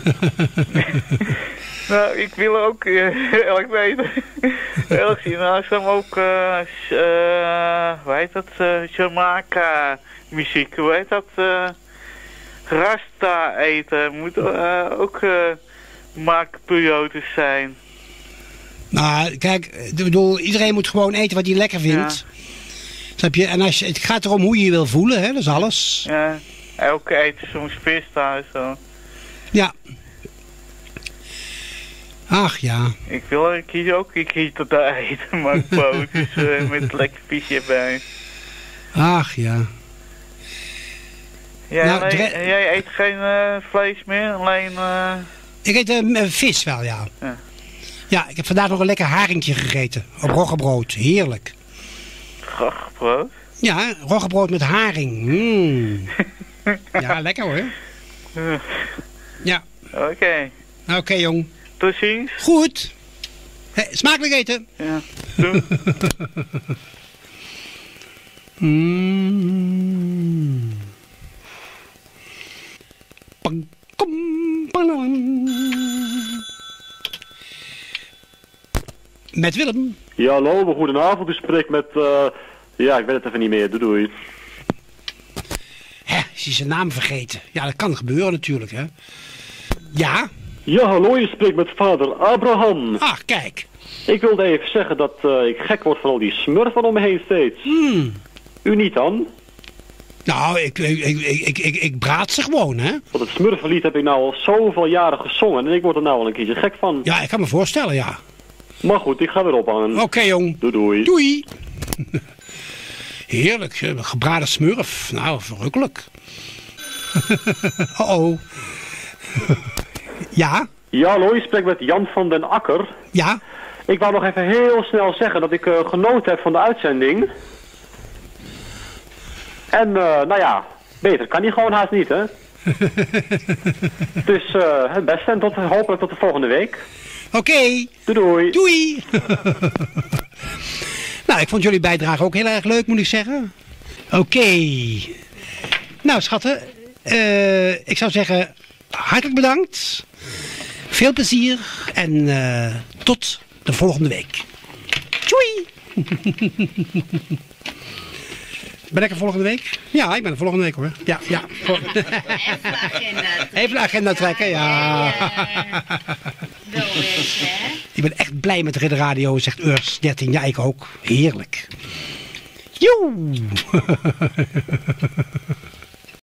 Speaker 8: Nou, ik wil ook uh, elk weten. Elk zien, nou is hem ook, uh, uh, hoe heet dat, uh, Jamaica muziek, hoe heet dat, uh, rasta eten. Moet uh, ook uh, maakperiodes zijn.
Speaker 1: Nou, kijk, ik bedoel, iedereen moet gewoon eten wat hij lekker vindt. Ja. Snap je? En als je, het gaat erom hoe je je wil voelen, hè? Dat is alles.
Speaker 8: Ja, elke eten soms vis thuis zo.
Speaker 1: Ja. Ach ja.
Speaker 8: Ik wil ik kies ook ik kies dat daar eten, maar bootjes uh, met lekker visje erbij.
Speaker 1: Ach ja.
Speaker 8: Jij,
Speaker 1: nou,
Speaker 8: alleen,
Speaker 1: dre-
Speaker 8: jij eet geen uh, vlees meer, alleen... Uh...
Speaker 1: Ik eet uh, vis wel, ja. ja. Ja, ik heb vandaag nog een lekker haringje gegeten. Op roggebrood. Heerlijk.
Speaker 8: Roggebrood?
Speaker 1: Ja, roggebrood met haring. Mm. Ja, lekker hoor. Ja.
Speaker 8: Oké. Okay.
Speaker 1: Oké, okay, jong.
Speaker 8: Tot ziens.
Speaker 1: Goed. Hey, smakelijk eten.
Speaker 8: Ja, doe.
Speaker 1: mm. Pang, kom, pang, met Willem.
Speaker 9: Ja, hallo, goedenavond. U spreekt met, uh, ja, ik weet het even niet meer. Doei, doei.
Speaker 1: Hè, is hij zijn naam vergeten? Ja, dat kan gebeuren natuurlijk, hè. Ja?
Speaker 9: Ja, hallo, je spreekt met vader Abraham.
Speaker 1: Ach, kijk.
Speaker 9: Ik wilde even zeggen dat uh, ik gek word van al die smurfen om me heen steeds.
Speaker 1: Hmm.
Speaker 9: U niet dan?
Speaker 1: Nou, ik, ik, ik, ik, ik, ik braad ze gewoon, hè.
Speaker 9: Want het smurfenlied heb ik nou al zoveel jaren gezongen en ik word er nou al een keertje gek van.
Speaker 1: Ja, ik kan me voorstellen, ja.
Speaker 9: Maar goed, ik ga weer ophangen.
Speaker 1: Oké, okay, jong.
Speaker 9: Doei, doei.
Speaker 1: Doei. Heerlijk, gebraden smurf. Nou, verrukkelijk. Oh oh. Ja?
Speaker 9: Ja, hallo, je spreekt met Jan van den Akker.
Speaker 1: Ja?
Speaker 9: Ik wou nog even heel snel zeggen dat ik uh, genoten heb van de uitzending. En, uh, nou ja, beter kan die gewoon haast niet, hè? Dus uh, het beste en tot, hopelijk tot de volgende week.
Speaker 1: Oké. Okay.
Speaker 9: Doei doei.
Speaker 1: Doei. Nou, ik vond jullie bijdrage ook heel erg leuk, moet ik zeggen. Oké. Okay. Nou, schatten. Uh, ik zou zeggen, hartelijk bedankt. Veel plezier. En uh, tot de volgende week. Doei. Ben ik er volgende week? Ja, ik ben er volgende week hoor. Ja, ja.
Speaker 10: Even de agenda trekken.
Speaker 1: Even de agenda trekken, ja.
Speaker 10: Wel wezen, hè?
Speaker 1: Ik ben echt blij met Ridder Radio, zegt Urs dertien. Ja, ik ook. Heerlijk. Joe.